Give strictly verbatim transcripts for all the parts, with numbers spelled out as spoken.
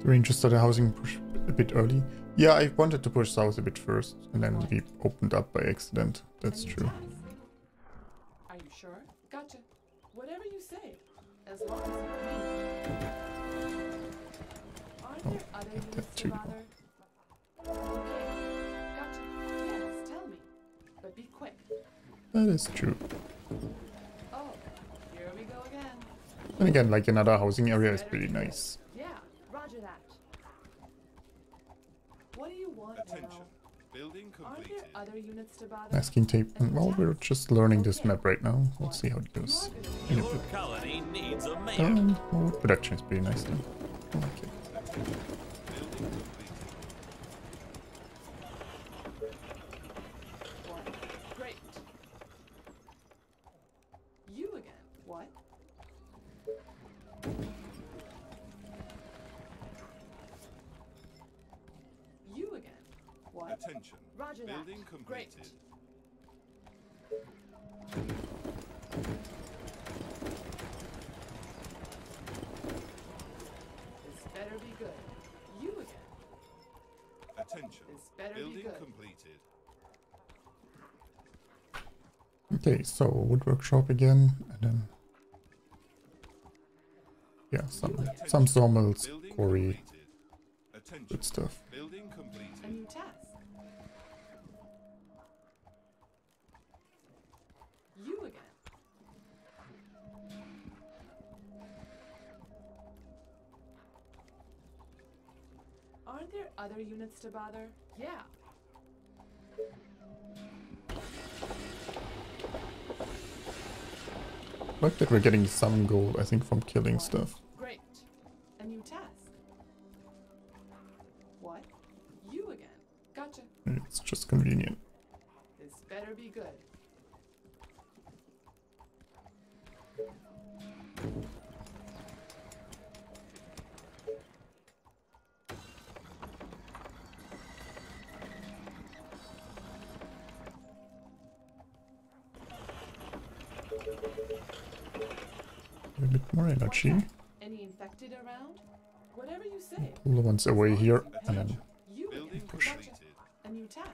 Rangers started housing push a bit early. Yeah, I wanted to push south a bit first, and then we opened up by accident. That's true. Are you sure? Gotcha. Whatever you say, as long as you pay. Aren't Oh, there other get that units to too. bother? Okay, gotcha. Yes, tell me, but be quick. That is true. Oh, here we go again. And again, like another housing area is pretty nice. Yeah, roger that. What do you want Attention. now? Building Aren't completed. there other units to bother? Masking tape. Well, we're just learning this map right now. We'll see how it You goes. are gonna In a pay. bit. Colony needs a mayor. Um, well, production is pretty nice though. I like it. Building completed. What? Great. You again. What? You again. What? Attention. Roger that. Building Great. completed. This better be good. You again. Attention. This better be Building good. completed. Okay, so wood workshop again, and then yeah, some some sawmills, Building quarry, completed. Attention. good stuff. Building A completed. new task. You again. Aren't there other units to bother? Yeah. Like that we're getting some gold, I think, from killing stuff. Great. A new task. What? You again. Gotcha. It's just convenient. This better be good. A bit more energy. Any infected around? Whatever you say. Pull the ones away here, and then You again. Building Push. Gotcha. completed. A new task.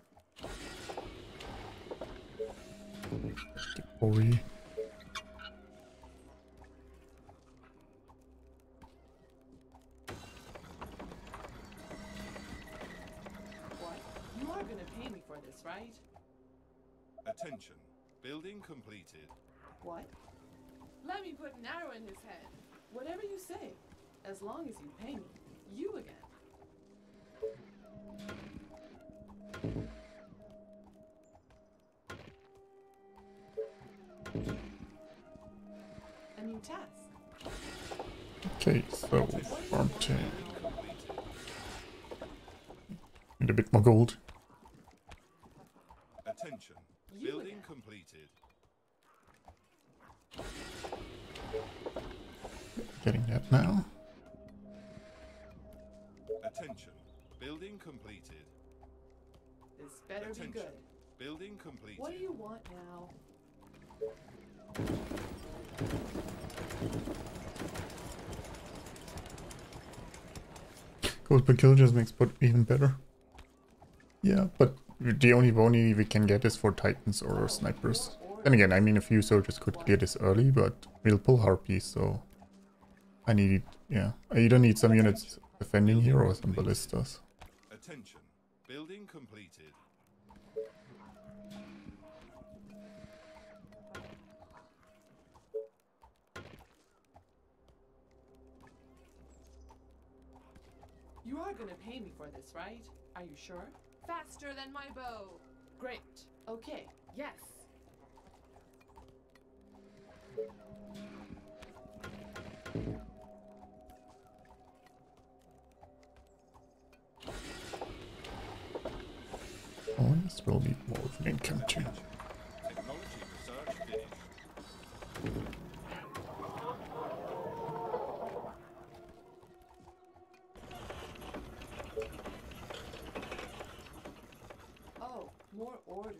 the quarry. What? You are gonna pay me for this, right? Attention. Building completed. What? Let me put an arrow in his head. Whatever you say, as long as you pay me. You again. A new task. Okay, so farm ten. Completed. Need a bit more gold. Attention. You Building again. completed. Getting that now. Attention. Building completed. This better be Attention. good. Building completed. What do you want now? Gold per kill just makes bot even better. Yeah, but the only bony we can get is for titans or snipers. Then again, I mean, a few soldiers could clear this early, but we'll pull harpies, so I need, yeah, I either need some units defending here or some ballistas. Attention. Building completed. You are gonna pay me for this, right? Are you sure? Faster than my bow. Great. Okay. Yes. Oh, this will be more of an encounter. Technology research finished. Oh, more orders.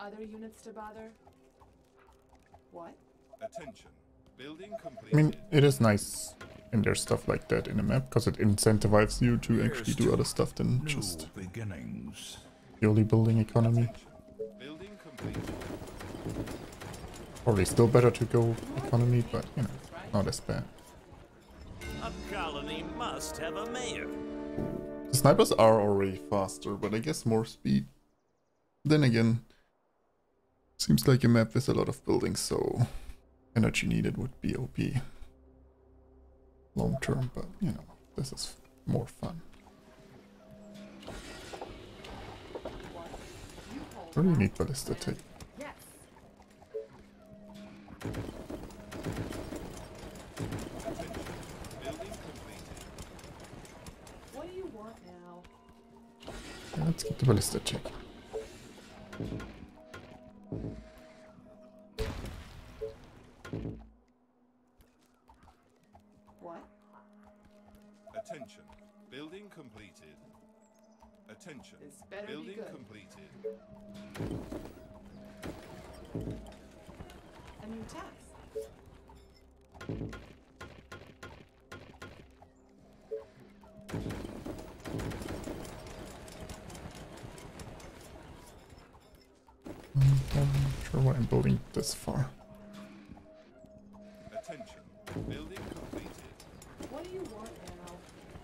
other units to bother? What? Attention. Building I completed. mean, it is nice in there's stuff like that in a map because it incentivizes you to actually Here's do to other stuff than new just beginnings. purely building economy. Attention. Building completed. Probably still better to go economy, but you know, not as bad. A colony must have a mayor. The snipers are already faster, but I guess more speed. Then again, seems like a map with a lot of buildings, so energy needed would be O P long term, but you know, this is more fun. You hold Really that. need ballista take. Yes. Attention. Building completed. What do you want now? Yeah, let's get the ballista check. What? Attention. Building completed. Attention. This better be Building good. completed. A new task. Mm, I'm not sure why I'm building this far. Attention. Building completed. What do you want now?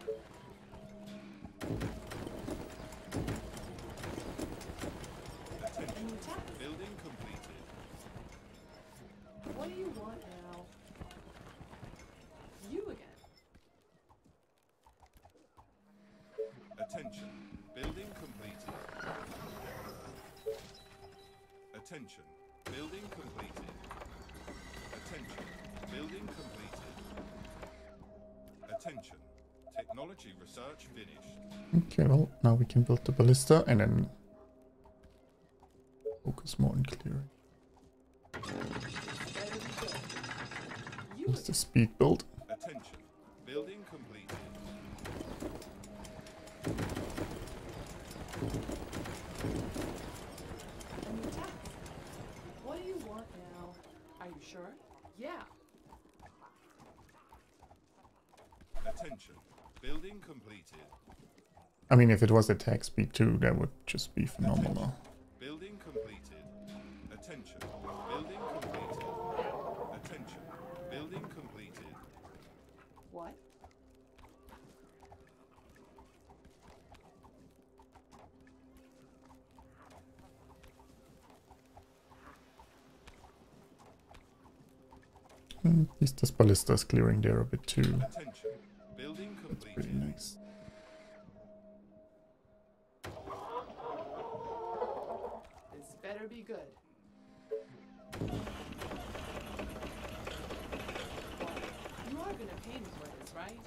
A Attention. new task. Building completed. What do you want now? You again. Attention. Building completed. Attention. Building completed. Attention. Building completed. Attention. Technology research finished. Okay, well, now we can build the ballista and then focus more on clearing. Better be good. You What's the again. speed build? Attention. Building completed. A new task. What do you want now? Are you sure? Yeah. Attention. Building completed. I mean, if it was attack speed too, that would just be phenomenal. Building completed. Attention. Building completed. Attention. Building completed. What? Mm, at least this ballista is clearing there a bit too. Attention. Building That's pretty completed. nice. This better be good. What? You are gonna pay me for this, right?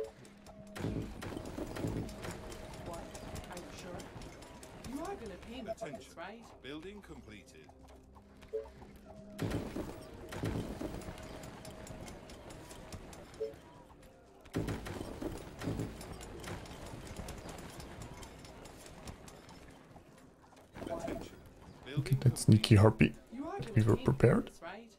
What? Are you sure? You are gonna pay me for this, Attention. right? Building completed. Attention. Okay, Building that sneaky harpy. You are gonna We were pay me prepared. for this, right?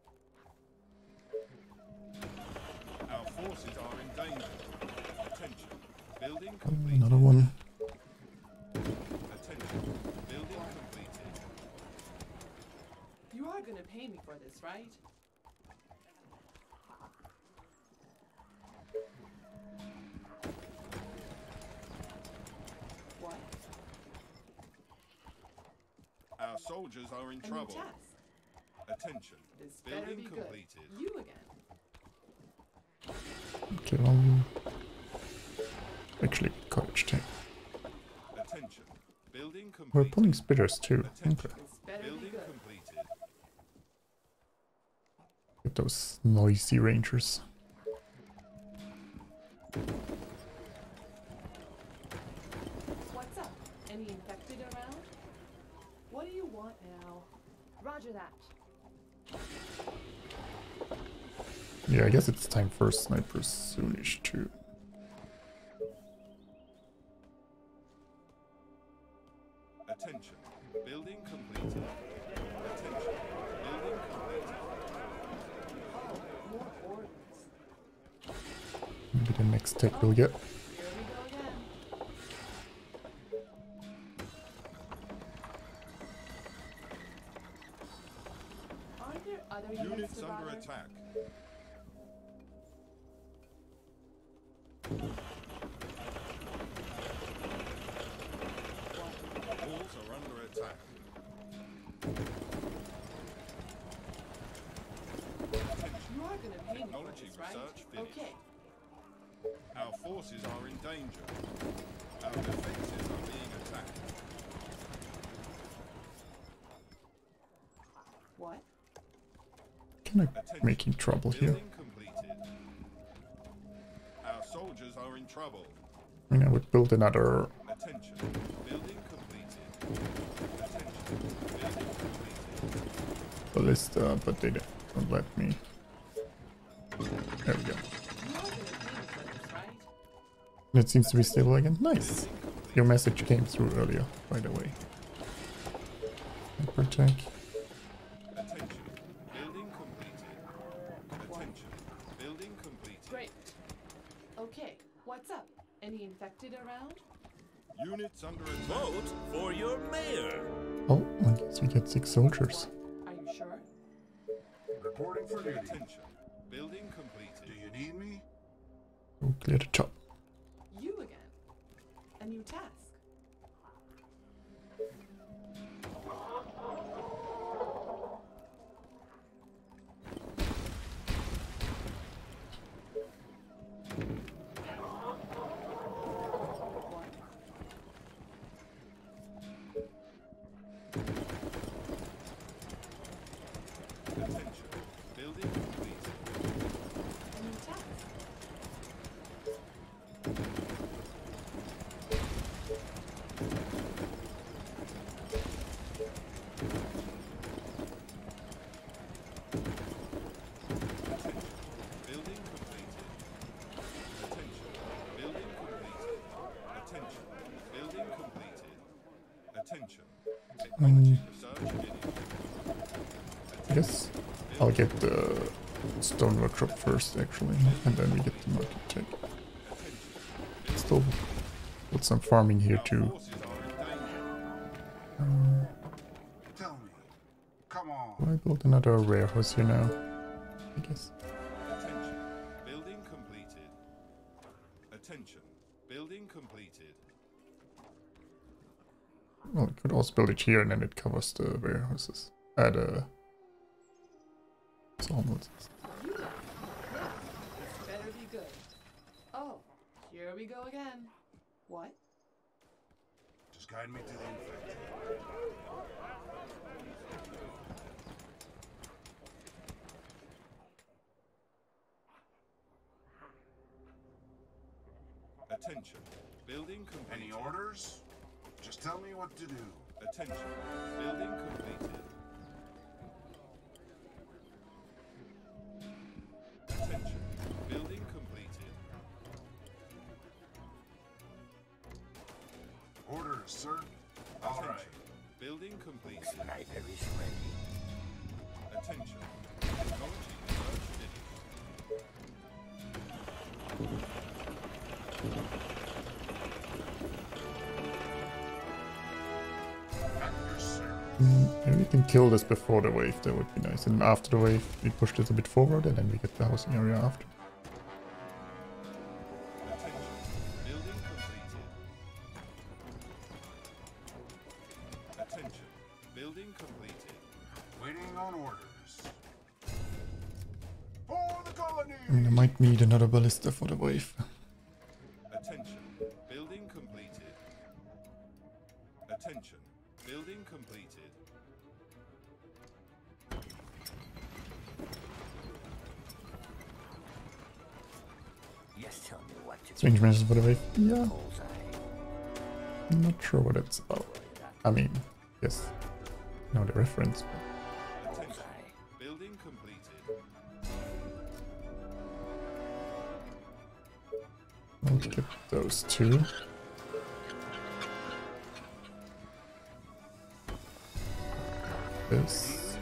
Our forces are in danger. Attention. Building Oh, completed. another one. Attention. Building completed. You are gonna pay me for this, right? What? Our soldiers are in A new trouble. task. Attention. This better Building be good. completed. You again. Okay, well, actually, college tank. Attention. Building We're completed. pulling spitters too. Attention. Okay, This better be Building good. completed. get those noisy rangers. What's up? Any infected around? What do you want now? Roger that. Yeah, I guess it's time for snipers soonish too. Attention. Building completed. Maybe the next tech we'll get. Here we go again. Are there other units Units to under bother? attack. Walls are under attack. You are gonna pay me for Technology this, right? research finished. Okay. Our forces are in danger. Our defenses are being attacked. What? Kind of Attention. making trouble here. Building completed. Our soldiers are in trouble. I mean, I would build another. Attention. Building completed. Attention. Building completed. Ballista, but they don't don't let me. There we go. You are gonna pay me for this, right? It seems to be stable again. Nice. Your message came through earlier, by the way. Hypertech. Attention. Building completed. Attention. Building completed. Great. Okay, what's up? Any infected around? Units under attack. Vote for your mayor. Oh, I guess we get six soldiers. Are you sure? Reporting for duty. Attention. Building completed. Do you need me? We'll clear the top. You again. A new task. What? Attention. Building completed. A new task. Attention. Building completed. Attention. Building completed. Attention. Building completed. Attention. Technology research finished. I guess I'll get the stone workshop first, actually, and then we get the market tech. Still put some farming here too. Forces are in danger. Um, Tell me. Come on. will I build another warehouse here now? I guess. Attention. Building completed. Attention. Building completed. Well, I could also build it here and then it covers the warehouses. Uh, the sawmills. You got it. Now, this better be good. Oh, here we go again. What? Just guide me to the infected. Attention. Building completed. Any orders? Just tell me what to do. Attention. Building completed. Attention. Building completed. Orders, sir. All Attention. right. Building completed. Sniper is ready. Attention. Technology research finished. At your service. Mm, maybe we can kill this before the wave, that would be nice. And after the wave, we push this a bit forward and then we get the housing area after. Attention. Building completed. Attention. Building completed. Waiting on orders. For the colony! I mean, I might need another ballista for the wave. Attention. Building completed. Attention. Building completed. Yes, tell me what to Strange measures for the wave. Yeah, bullseye. I'm not sure what it's about. I mean, yes, I know the reference, but Attention. Building completed. I'll get those two. This.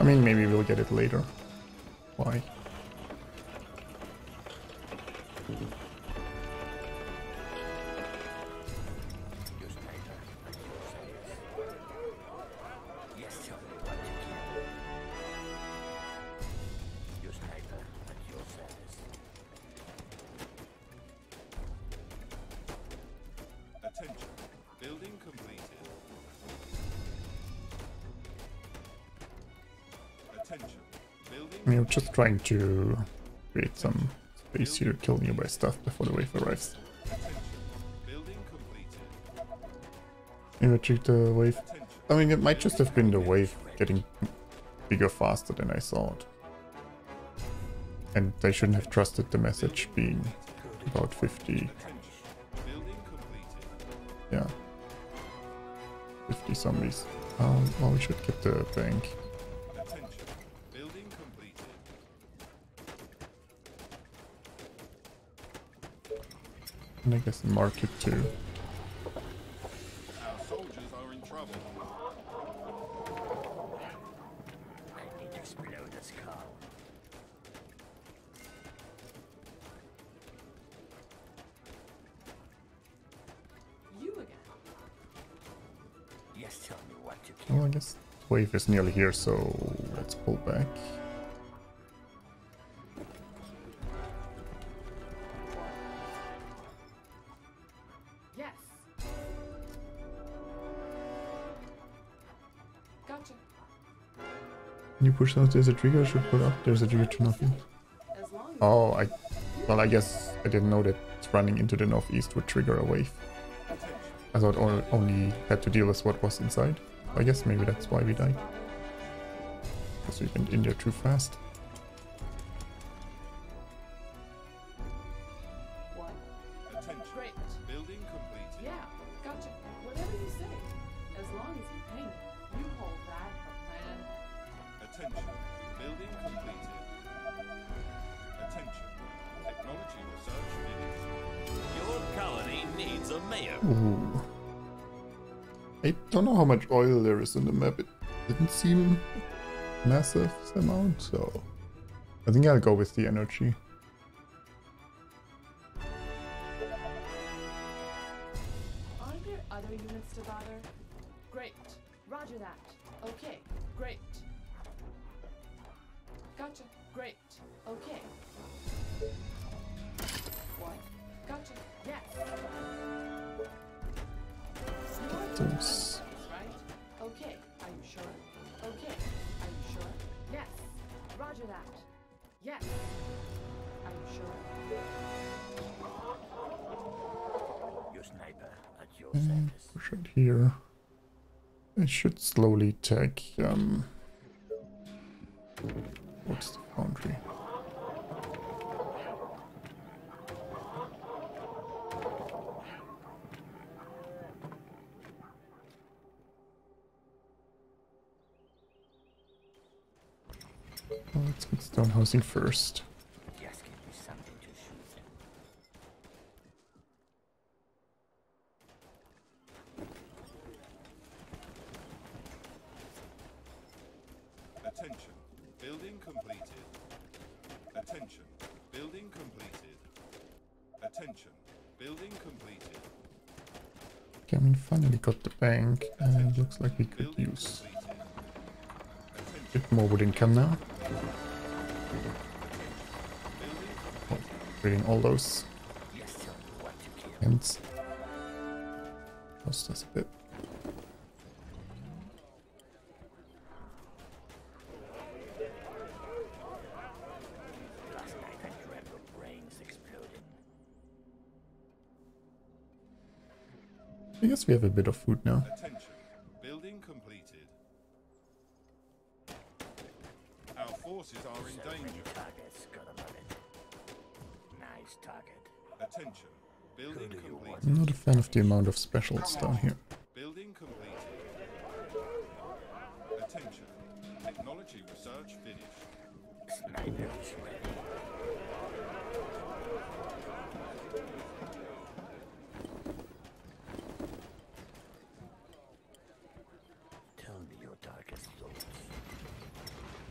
mean, maybe we'll get it later. Why? Attention. Building completed. Attention. Building. I mean, we're just trying to create some space here, kill nearby stuff before the wave arrives. Attention. Building completed. Maybe I treat the wave. Attention. I mean, it might just have been the wave getting bigger faster than I thought. And I shouldn't have trusted the message being about fifty. Building completed. Yeah. fifty zombies. Um, well, we should get the bank. Attention. Building completed. And I guess the market too. Our soldiers are in trouble. I need to explode this car. You again. Yes, tell me what to kill. Well, I guess the wave is nearly here, so let's pull back. Yes. Gotcha. Can you push out? There's a trigger. I should put up. There's a trigger to nothing. As long as Oh, I. Well, I guess I didn't know that running into the northeast would trigger a wave. I thought I only had to deal with what was inside. I guess maybe that's why we died. Because we went in there too fast. one. Attention. Great. Building completed. Yeah, gotcha. Whatever you say. As long as you pay me. You hold that a plan. Attention. Building completed. Attention. Technology research finished. Your colony needs a mayor. Ooh. I don't know how much oil there is in the map. It didn't seem massive amount, so I think I'll go with the energy. Aren't there other units to bother? Great. Roger that. Okay. Great. Gotcha. Great. Okay. What? Gotcha. Yes. You are doing Those. this, right? Okay. Are you sure? Okay. Are you sure? Yes. Roger that. Yes. Are you sure? Your sniper at your Mm, service. push it here. I should slowly take um what's the foundry? Well, let's get stone housing first. Just give me something to shoot. Attention. Building completed. Attention. Building completed. Attention. Building completed. Okay, I mean, finally got the bank, and looks like we could Building use completed. a Attention. bit more wood income now. Building Oh, reading all those Yes, tell me what to kill. hints. Cost us a bit. Last night I dreamt of brains exploding. I guess we have a bit of food now. Attention. Building completed. Our forces are in So many danger. targets, gotta love it. Nice target. Attention. Building do you want? I'm not a fan of the amount of specials down here. Building completed. Attention. Technology research finished. Sniper is ready. Tell me your darkest thoughts.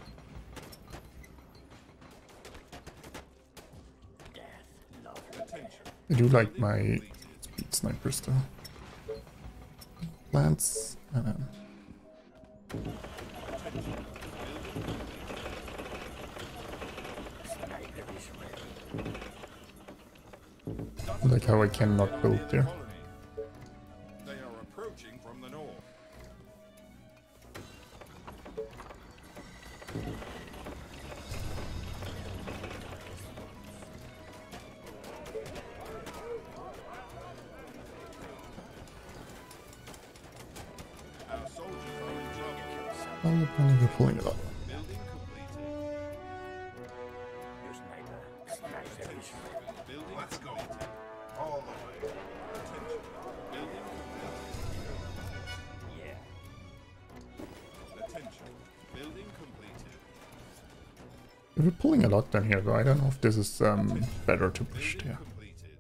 Attention. I do like my speed snipers though. Plants. And then Sniper is ready. I like how I cannot build there. Colony. They are approaching from the north. Our soldiers are in trouble. Oh, apparently we're pulling it up. Building completed. Your sniper. Sniper is ready. Building Let's go. completed. All the way. Attention. Building completed. Yeah. Attention. Building completed. We're pulling a lot down here though. I don't know if this is um, better to push Building there. completed.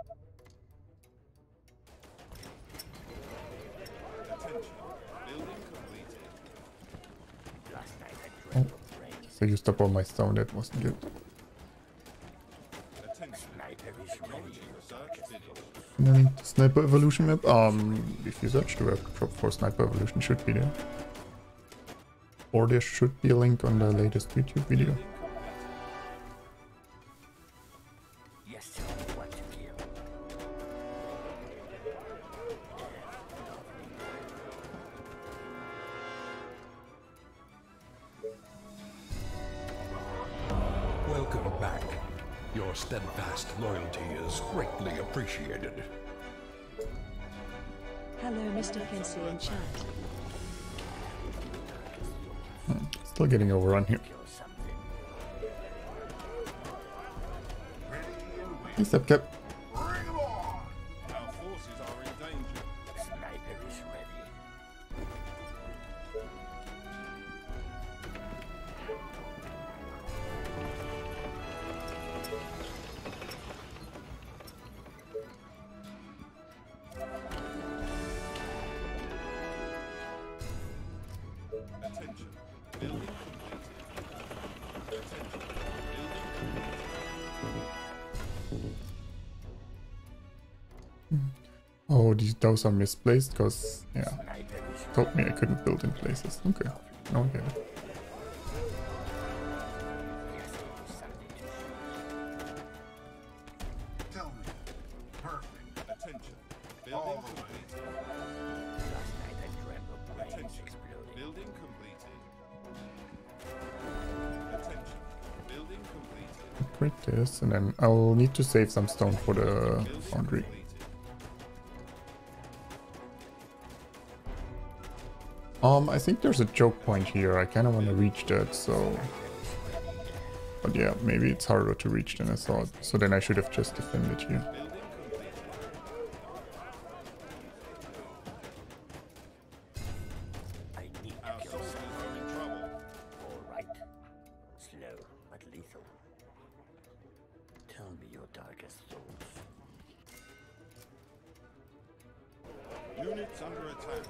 Attention. Building completed. Last night I Oh, dreamt of rain. so I used up all my stone. That wasn't good. Attention. Sniper is ready. Acknowledging research finished. And then the sniper evolution map. Um, if you search the workshop for sniper evolution, should be there. Or there should be a link on the latest YouTube video. Building completed. Yes, sir. What to kill? Welcome back. Your steadfast loyalty is greatly appreciated. Hello, Mister Quincy in chat. Still getting overrun here. Kill something. Ready and waiting. Hey, Step Cap. Bring 'em on! Our forces are in danger. Sniper is ready. Attention. Building completed. Attention. Building Oh, these those are misplaced because yeah, Sniper is ready. told me I couldn't build in places. Okay, no, I get it. Yes, something to shoot. Tell me. Perfect. Attention. All Building the way. completed. Last night I dreamt of brains Attention. exploding. Building completed. Attention. Building completed. Create this, and then I'll need to save some stone for the Building foundry. completed. Um, I think there's a choke point here. I kind of want to reach that, so. But yeah, maybe it's harder to reach than I thought. So then I should have just defended here. Building completed. I need Our to kill soldiers something. are in trouble. All right. Slow but lethal. Tell me your darkest thoughts. Units under attack.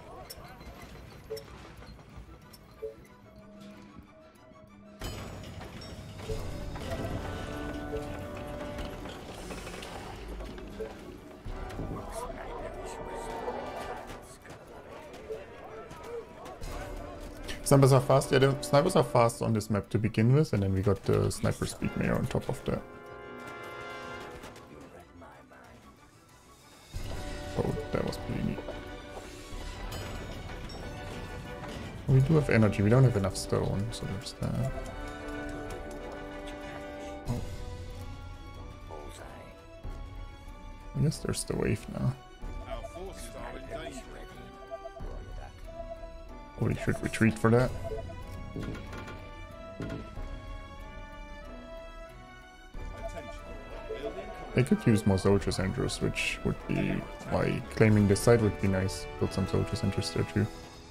Snipers are fast. Yeah, the snipers are fast on this map to begin with, and then we got the sniper speed mayor on top of that. You read my mind. Oh, that was pretty neat. We do have energy. We don't have enough stone, so there's that. Oh, Bullseye. I guess there's the wave now. Our forces are in Sniper is danger. ready. Roger that. Oh, we should retreat for that. Attention. Building I completed. could use more soldier centers, which would be why claiming this side would be nice. Build some soldier centers there too.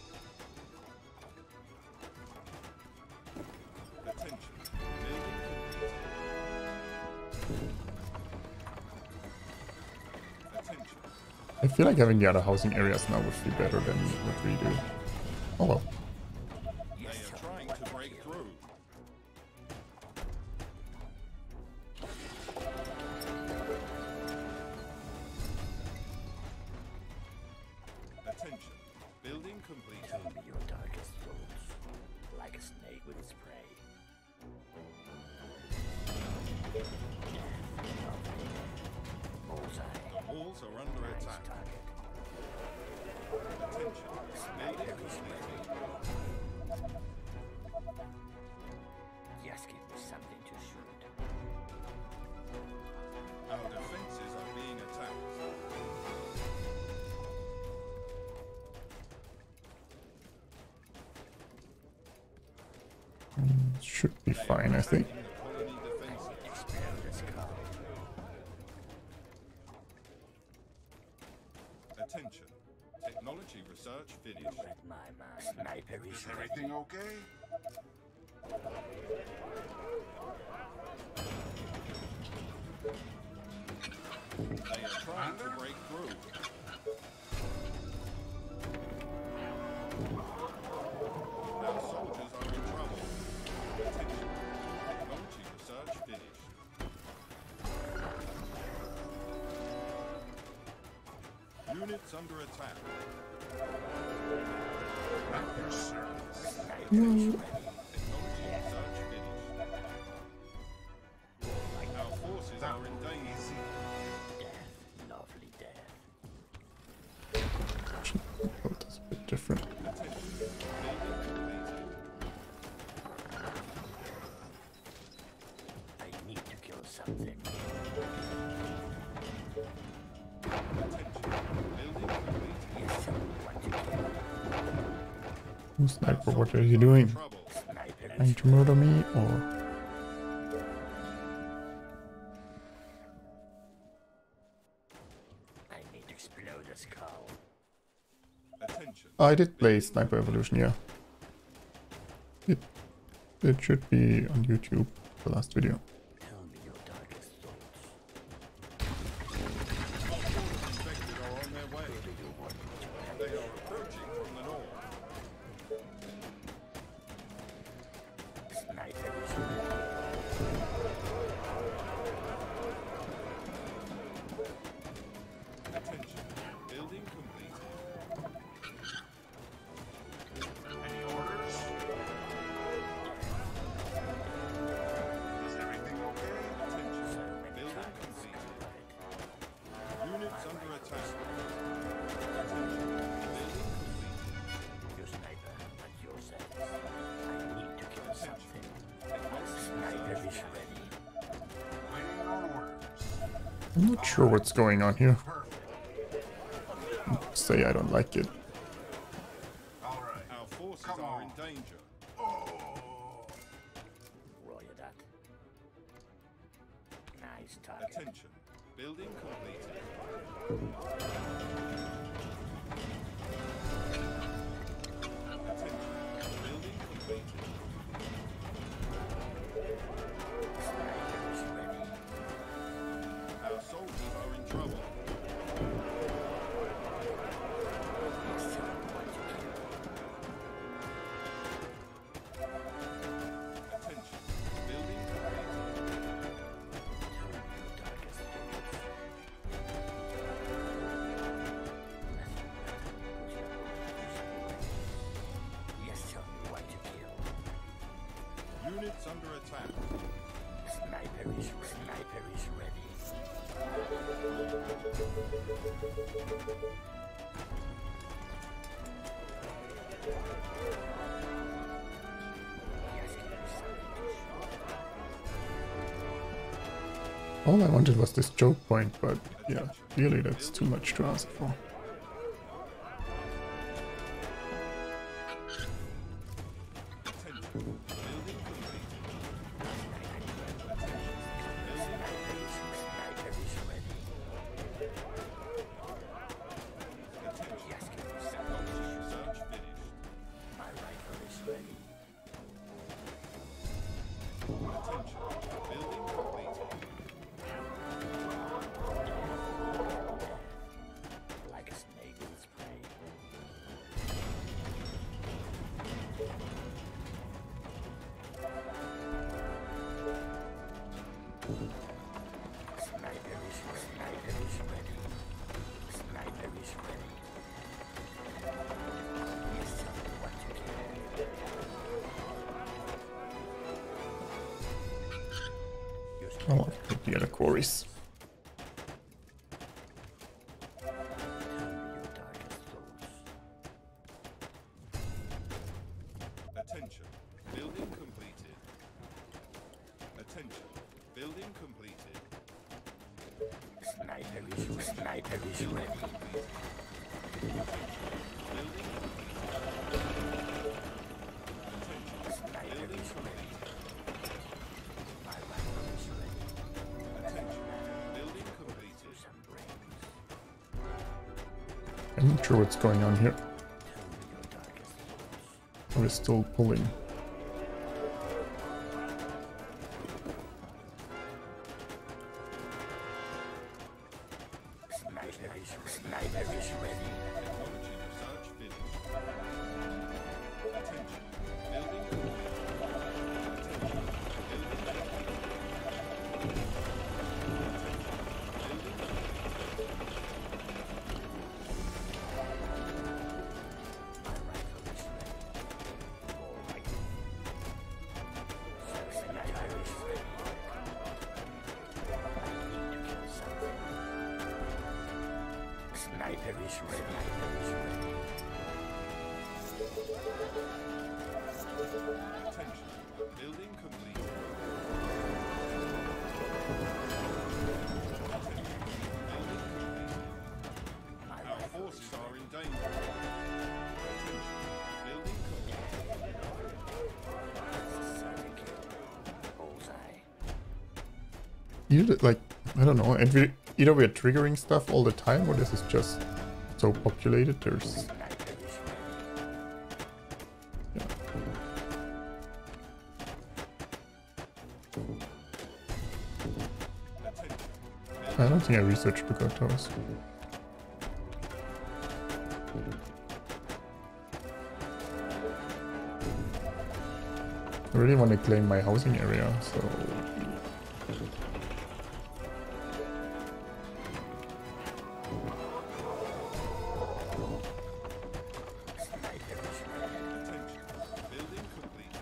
Attention. Building completed. Attention. I feel like having the other housing areas now would be better than what we do. Oh well. They are trying to break through. should be fine, I think. The colony defenses. Explode the skull. Attention. Technology research finished. Let my man sniper is Is ready. everything okay? They are trying to break through. Our soldiers are in trouble. Attention. Technology research finished. Units under attack. At your service. Sniper is ready. Technology research finished. Our forces That are in danger. easy. Death. Lovely death. Oh, that's a bit different. Attention. Building completed. I need to kill something. Attention. Building completed. Yes, sir. What to kill? Oh, sniper, what are you doing? Trouble. Sniper Trying is to murder me or? I need to explode the skull. Attention. I did play Sniper Evolution, yeah. It, it should be on YouTube, the last video. Tell me your darkest thoughts. Our forces infected are on their way. Do you want me to help? They are approaching from the north. Sniper is ready. Attention. Building completed. Any orders? Is everything okay? Attention. So many Building targets completed. covered. Units under attack. Attention. Building completed. Your sniper at your service. I need to kill something. Technology Sniper research is ready. Waiting on orders. I'm not sure what's going on here. Perfect. Say I don't like it. All right. Our forces Come are on. in danger. Oh. Roger that. Nice target. Attention. Building completed. Attention. Building completed. Sniper is ready. Our soldiers are in trouble. Yes, sir. What to kill? Attention. Building completed. Tell me your darkest thoughts. Yes, tell me what to kill. Units under attack. Sniper is sniper is ready. Yes, give me something to shoot. All I wanted was this choke point, but yeah, clearly that's too much to ask for. Attention. Building completed. Sniper is sniper is ready. Attention. Yes, give me Technology something to shoot. research finished. My rifle is ready. Attention. Building completed. Like a snake in its prey. Sniper is sniper is ready. Sniper is ready. Yes, tell me what to kill. Your I'll have to take the other quarries. Tell me your darkest thoughts. Attention. Building completed. Attention. Building completed. Sniper is sniper is ready. Building completed. Sniper Building is ready. completed. I'm not sure what's going on here. We're still pulling. Sniper is sniper is ready. Technology research finished. Attention. Building complete. Attention. Building complete. My rifle is ready. All right. Sniper is ready. I need to kill something. Sniper is ready. Sniper is ready. Attention. Building complete. My Our rifle is forces are in danger. Attention. Building complete. ready. Bullseye. Either, like, I don't know, and we, either we're triggering stuff all the time, or this is just so populated, there's... Sniper is ready. Yeah. Attention. I don't think I researched the guard towers. I really want to claim my housing area, so... Sniper is ready. Attention. Building complete.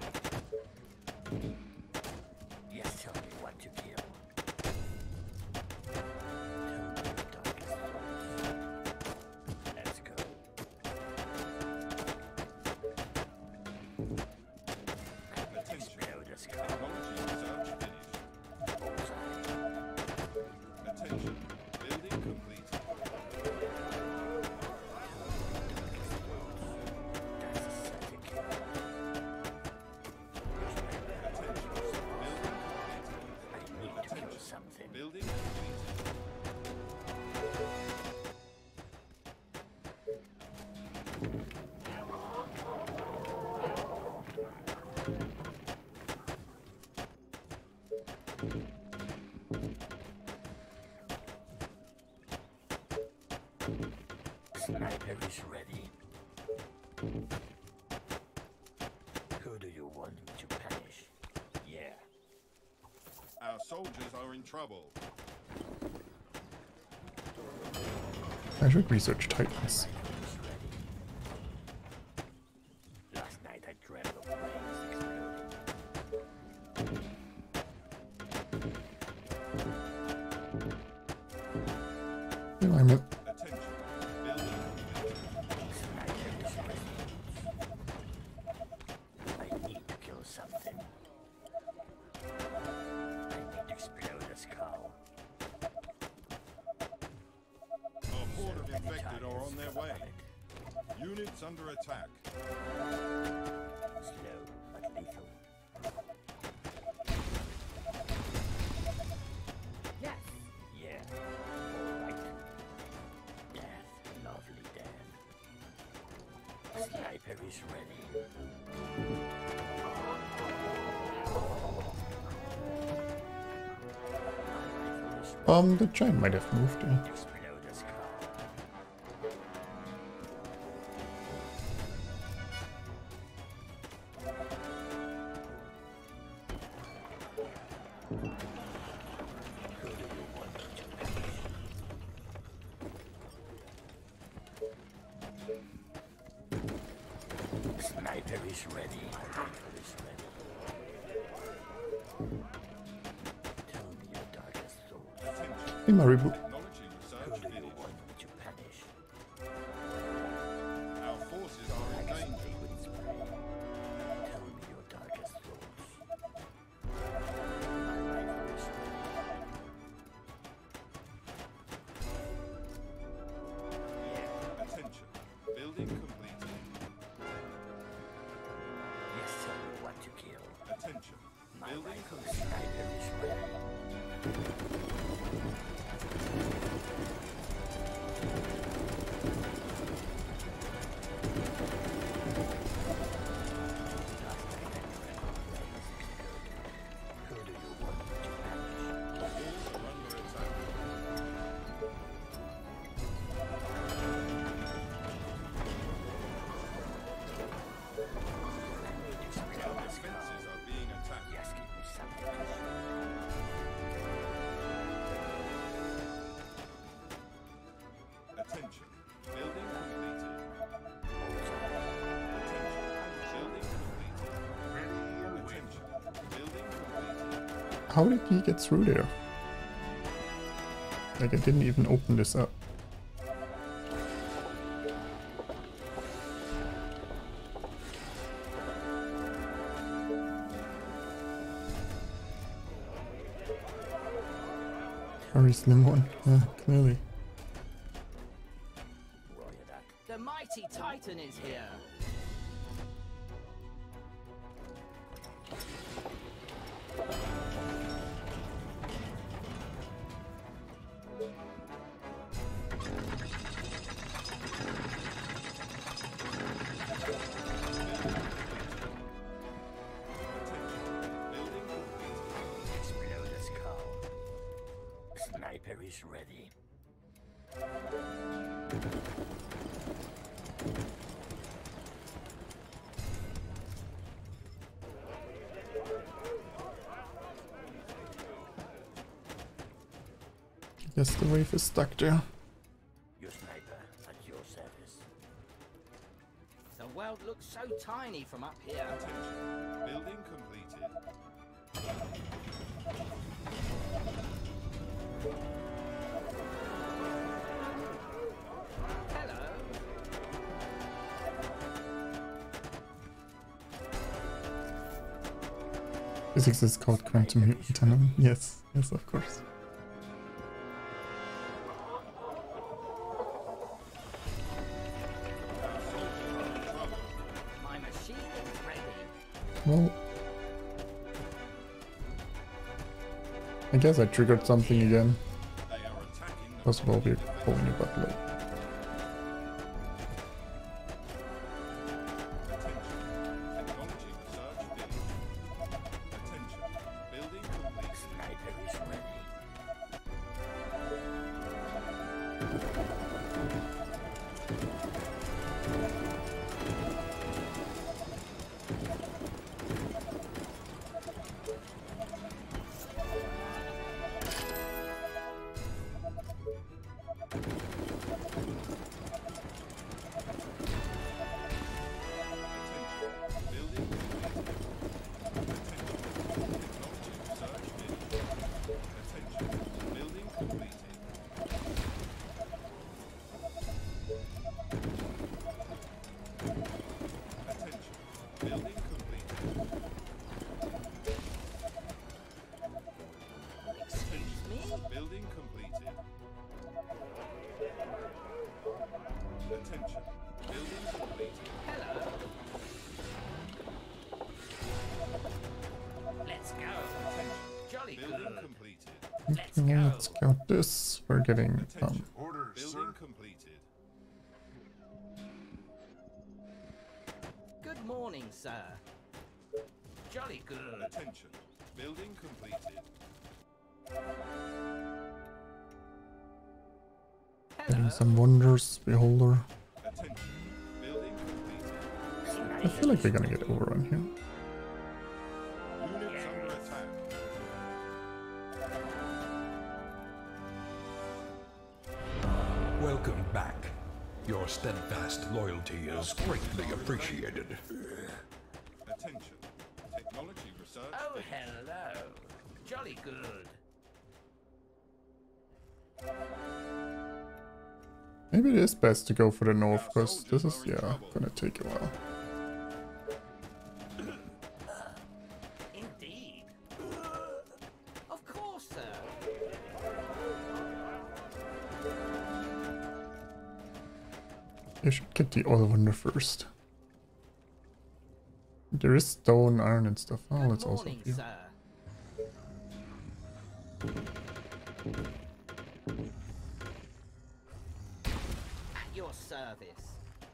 Yes, tell me what to kill. Tell me your darkest thoughts. Let's go. Attention. Explode the skull. Technology research finished. Bullseye. Attention. Building complete. That's a set kill. Attention. Building I need to kill something. complete. Building complete. Sniper is ready. Who do you want me to punish? Yeah. Our soldiers are in trouble. I should research Titans. Rifle is ready. Last night I dreamt of brains exploding. Yeah, I'm in. Attention. Building complete. Sniper is ready. I need to kill something. I need to explode a skull. A horde of Many infected are on their targets way. on it. Units under attack. Slow but lethal. Yes. Yeah. All right. Death, lovely death. Sniper is ready. Um, the giant might have moved, yeah. Explode a skull. Who do you want me to punish? Sniper is ready. Rifle is ready. Tell me your darkest thoughts. Attention. Hey, Maribu. Technology Who research do you finished. want me to punish? Our forces are in Axe danger. take with its prey. Tell me your darkest thoughts. My rifle is ready. Yeah. Attention. Building complete. Yes, tell me what to kill. Attention. My Building rifle complete. sniper is ready. How did he get through there? Like, I didn't even open this up. Very slim one, yeah, clearly. The mighty Titan is here. Explode the skull. Sniper is ready. I guess the wave is stuck there. Your sniper at your service. The world looks so tiny from up here. Attention. Building completed. Hello. Physics is called quantum mutant tunnel. Yes, yes, of course. My machine is ready. Well, I guess I triggered something again. They are attacking the Possible we're pulling a butt low. Technology research finished. Attention. Building complete. Sniper is ready. Building completed. Attention. Technology research finished. Attention. Building completed. Attention. Building completed. Excuse me? Building completed. Attention. Building completed. Hello. Let's go. Jolly Building good. completed. Let's Okay, go. let's count this. We're getting um, Attention. Orders, Building sir. completed. Good morning, sir. Jolly good. Attention. Building completed. getting Hello. some wonders, beholder. Attention. Building completed. I feel like we're gonna get overrun here. Units under attack. Welcome back. Your steadfast loyalty is greatly appreciated. Attention. Technology research Oh, finished. hello. Jolly good. Maybe it is best to go for the north, because this is, yeah, gonna take a while. Indeed. Of course, sir. I should get the oil wonder first. There is stone, iron, and stuff. Oh, Good let's also morning, here. sir. At your service.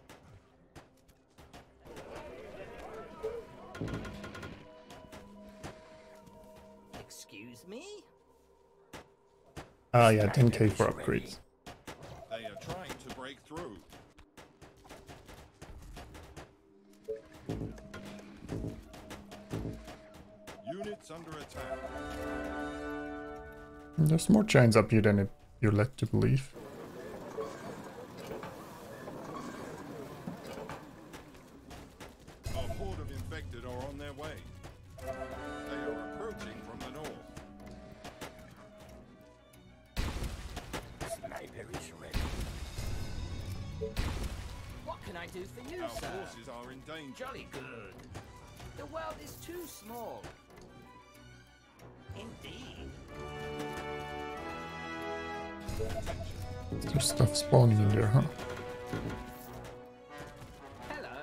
Excuse me? Ah, yeah, ten K for upgrades. They are trying to break through. Units under attack. There's more giants up here than it, you're led to believe. A horde of infected are on their way. They are approaching from the north. sniper is ready. What can I do for you, Our sir? forces are in danger. Jolly good. The world is too small. Indeed. There's stuff spawning in there, huh? Hello.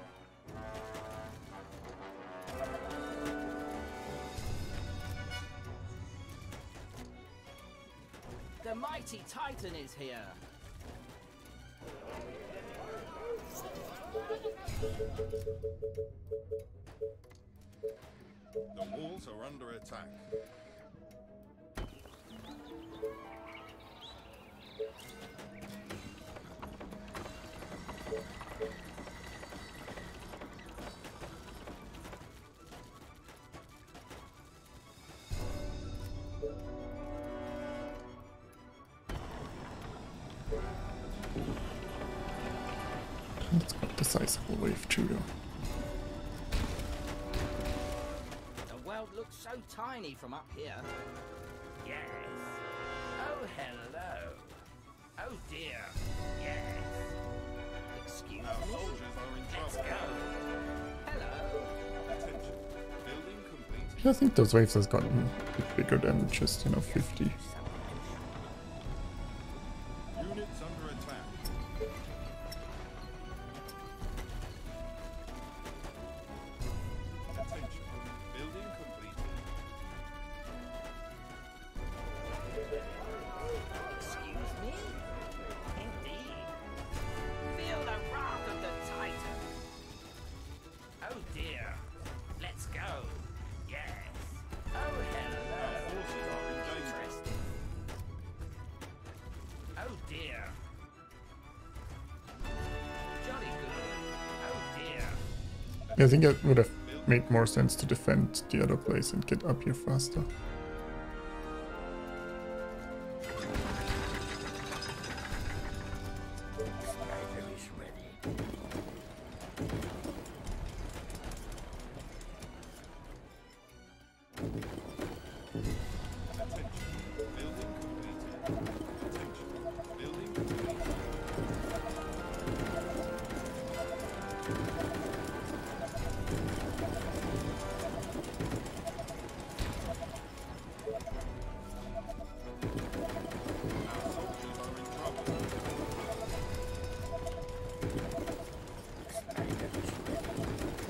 The mighty Titan is here. The walls are under attack. It's got the sizable wave too, though. The world looks so tiny from up here. Yes. Oh, hello. Oh, dear. Yes. Excuse Our me. soldiers are in Let's trouble. go. Hello. Attention. Building completed. Yeah, I think those waves has gotten a bit bigger than just, you know, fifty. Units under attack. Attention. Building completed. Excuse me. Indeed. Feel the wrath of the Titan. Oh dear. Let's go. Yes. Oh, hello. Our forces are in danger. Interesting. Oh dear. Jolly good. Oh dear. Yeah, I think it would have made more sense to defend the other place and get up here faster. Sniper is ready. Attention. Building completed. Attention. Building completed. Our soldiers are in trouble. Sniper is ready.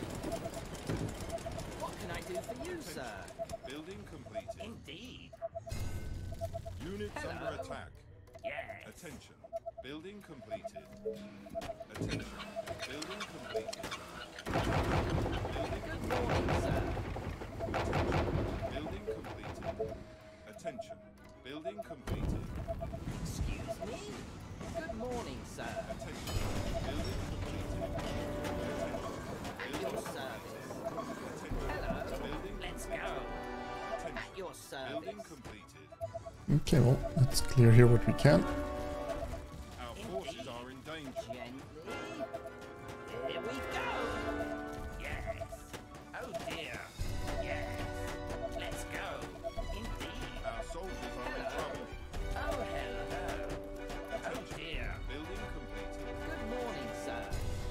What can I do for you, sir? Building completed. Indeed. Units Hello. under attack. Yes. Attention. Building completed. Attention. Building completed. Good morning, sir. Building completed. Attention. Building completed. Excuse me. Good morning, sir. Attention. Building completed. At your service. Hello. Building Let's completed. go. Attention. At your Building service. completed. Okay, well, let's clear here what we can. Our forces are in danger. Gently. Here we go. Yes. Oh dear. Yes. Let's go. Indeed. Our soldiers are in trouble. Oh, hello. Oh Attention. dear. Building completed. Good morning, sir.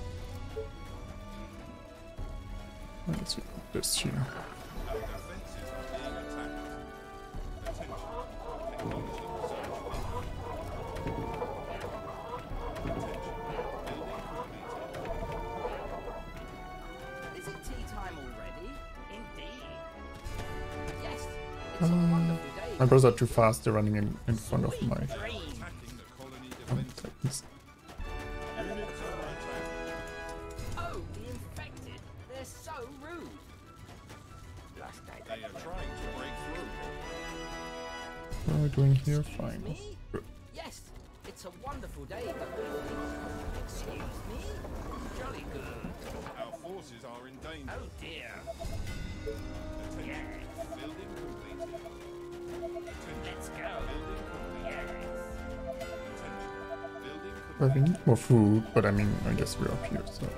I guess we got this here. Our defenses are being attacked. Attention. Technology research field. Attention. Building completed. Is it tea time already? Indeed. Yes. It's a Uh, wonderful day. My brothers are too fast, they're running in, in front of my Dream. Attacking the colony um, defenses. Titans. Units under attack. Oh, the infected. They're so rude. Last night They I are trying to break through. What are we doing here? Fine. Me? Yes. It's a wonderful day for building. Excuse me? Jolly good. Our forces are in danger. Oh dear. Attention. Yes. Building completed. Attention. Let's go. Building completed. Yes. Attention. Building Well, we completed. need more food, but I mean, I guess we're up here, so.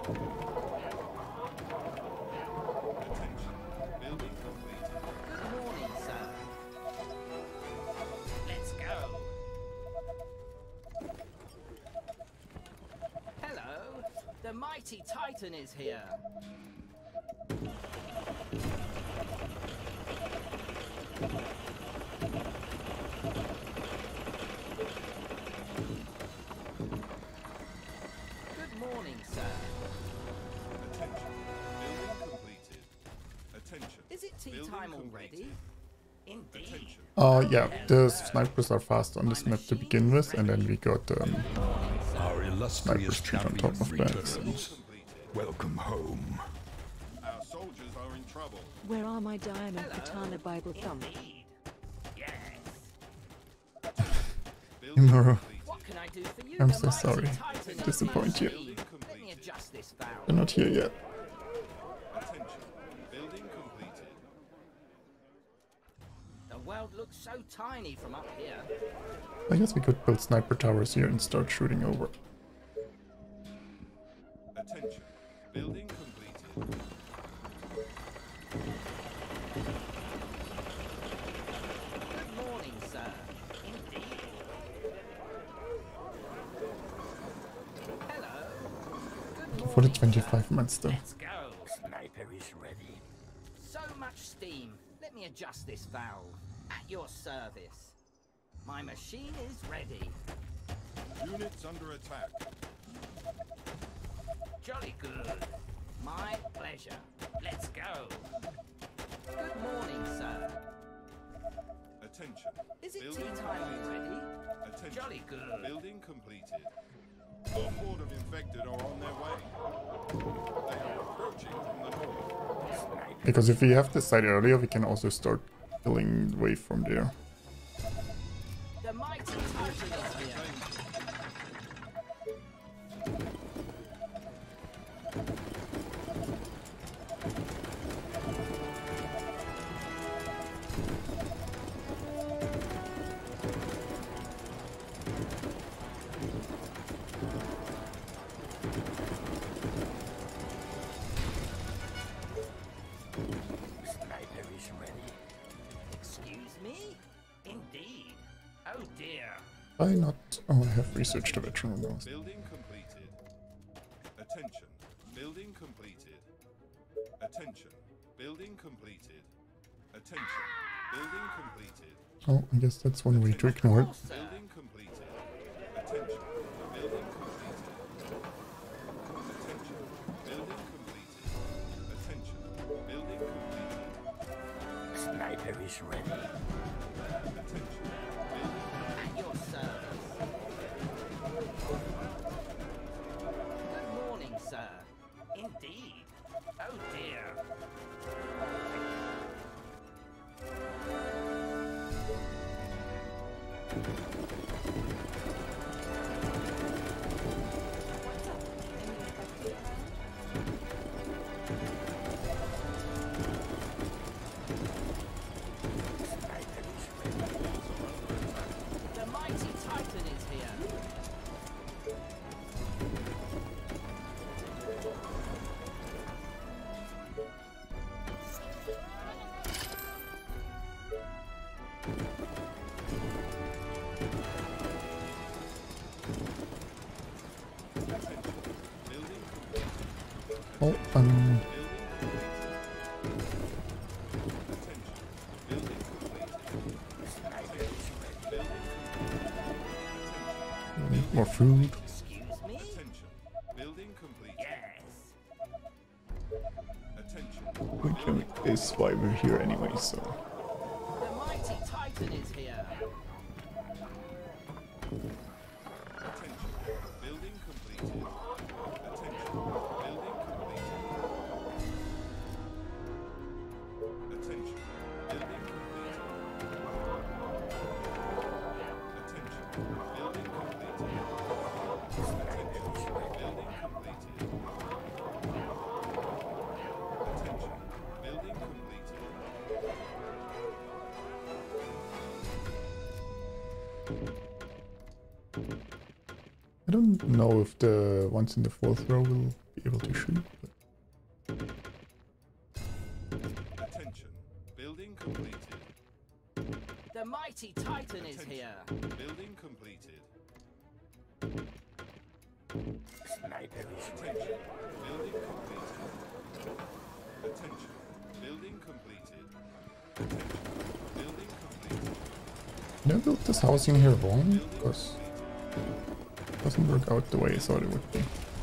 Building completed. Good morning, sir. Let's go. Hello. The mighty Titan is here. Good morning, sir. Attention. Building completed. Attention. Is it tea Building time completed. already? Indeed. Attention. Uh, yeah, the snipers are fast on this map to begin with, and then we got um, Our illustrious Sniper street on champion top of that. returns. Completed. Welcome home. Our soldiers are in trouble. Where are my diamond katana Bible thumb? Indeed. Yes. Building Imura. completed. What can I do for you? I'm The so mighty sorry Titan to is disappoint here. you. Let me adjust this They're valve. not here yet. Attention. Building completed. The world looks so tiny from up here. I guess we could build sniper towers here and start shooting over. Attention. Building completed. Good morning, sir. Indeed. Hello. Good morning, For the sir. twenty-five months though. Let's go. Sniper is ready. So much steam. Let me adjust this valve. At your service. My machine is ready. Units under attack. Jolly good. My pleasure. Let's go. Good morning, sir. Attention. Is it Building tea time completed. already? Attention. Jolly good. Building completed. A horde of infected are on their way. They are approaching from the north. Because if we have this side earlier, we can also start killing away from there. The mighty Titan is here. Sniper is ready. Excuse me? Indeed. Oh dear. Why not? Oh, I have researched the veteran rules. Building completed. Attention. Building completed. Attention. Building completed. Attention. Building completed. Oh, I guess that's one way to ignore it. Sir. Building completed. Attention. Building completed. Attention. Building completed. Attention. Building completed. Sniper is ready. Attention. Building At your service. Good morning, sir. Indeed. Oh dear. The mighty Titan is here. Oh, um, I need more food. Excuse me? Attention. Building complete. Yes. Attention. We can, is why we're here anyway, so. The mighty Titan is here. Attention. Building completed. Attention. Building completed. Attention. Building completed. Attention. Building completed. Attention. Building completed. Attention. Building completed. I don't know if the ones in the fourth row will be able to shoot. But Attention. Building completed. The mighty Titan is here. Building completed. Sniper is Attention. Building completed. Attention. Building completed. Attention. Building completed. can I build this housing here wrong? Because it doesn't work out the way I thought it would be.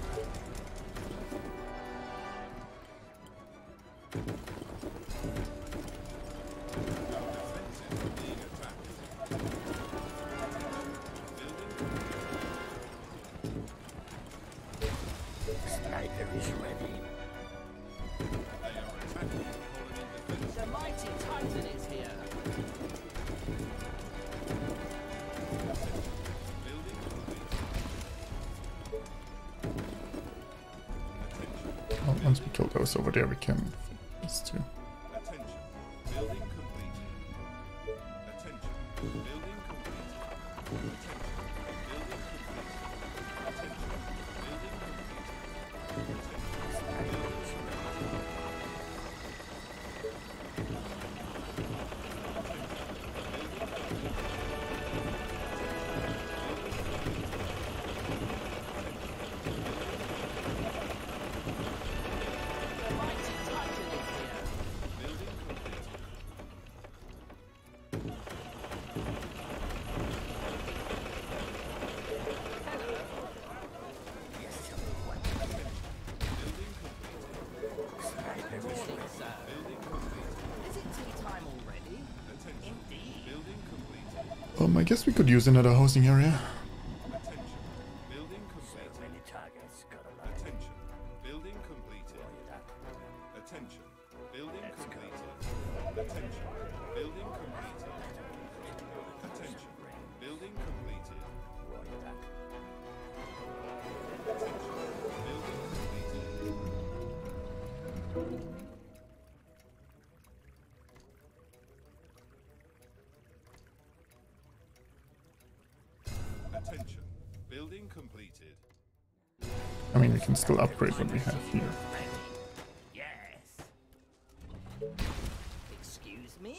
Sniper is ready. They are attacking colony defense. The mighty Titan is here. Building completed. Attention. Well, once we kill those over there, we can this too. Attention. Building completed. Attention. Building completed. Attention. Building completed. Attention. Building completed. The mighty Titan is here. Building completed. Yes, tell me what. Building completed. Sniper is Morning, ready. sir. Building completed. Is it tea time already? Attention. Indeed. Building completed. Um, I guess we could use another housing area. Attention. Building So completed. many targets. Got a lot. Attention. Building completed. Roger that. Attention. Building Let's go. completed. Attention. Building completed. Attention. Building completed. Roger that. Attention. Building completed. Attention. Building completed. I mean, we can still upgrade what we have here. Yes. Excuse me?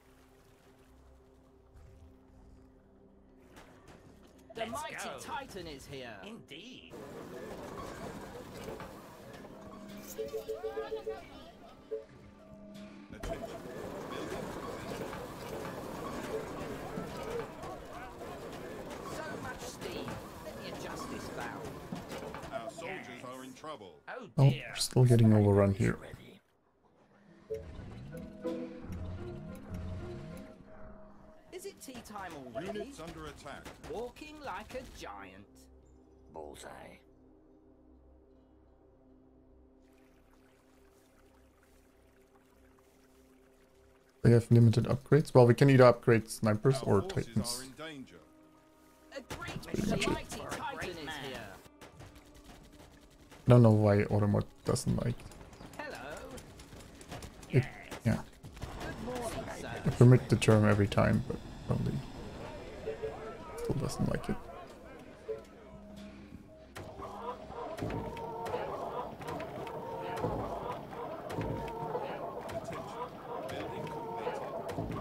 The Let's mighty go. Titan is here. Indeed. Attention. Building completed. So much steam. Let me adjust this valve. Our soldiers are in trouble. Oh Oh, dear. we're still getting overrun here. Ready. Is it tea time already? Units under attack. Walking like a giant. Bullseye. They have limited upgrades. Well, we can either upgrade snipers Our or forces titans. are in danger. A great pretty the much it. mighty Titan is here. I don't know why Automod doesn't like. Hello. It, yeah, Good morning, I sir. permit the term every time, but probably still doesn't like it. Attention. Building completed.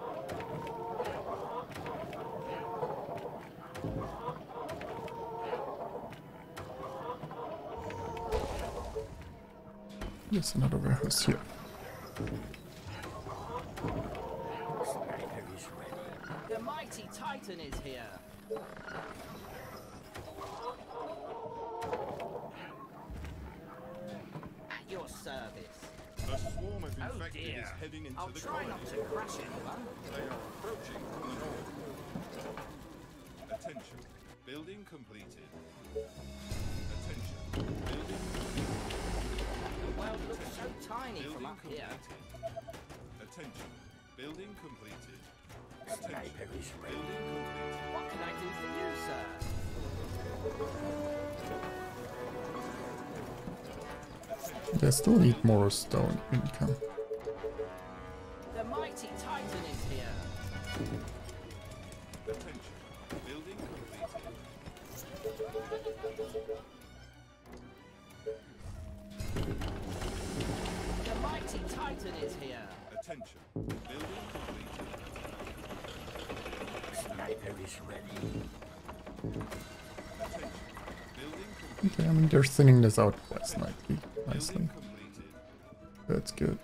There's another warehouse here. Sniper is ready. The mighty Titan is here. At your service. A swarm of Oh infected dear. is heading into I'll the try colony. not to crush anyone. They are approaching from the north. Attention. Building completed. Attention. Building The world looks so tiny from Building up here. completed. Attention. Building completed. Attention. Sniper is ready. Building completed. What can I do for you, sir? They still need more stone income. The mighty Titan is here. Attention. Building completed. Titan is here. Attention. Building completed. Sniper is ready. Attention. Building completed. Okay, I mean, they're thinning this out quite nicely. nicely. Building completed. That's good.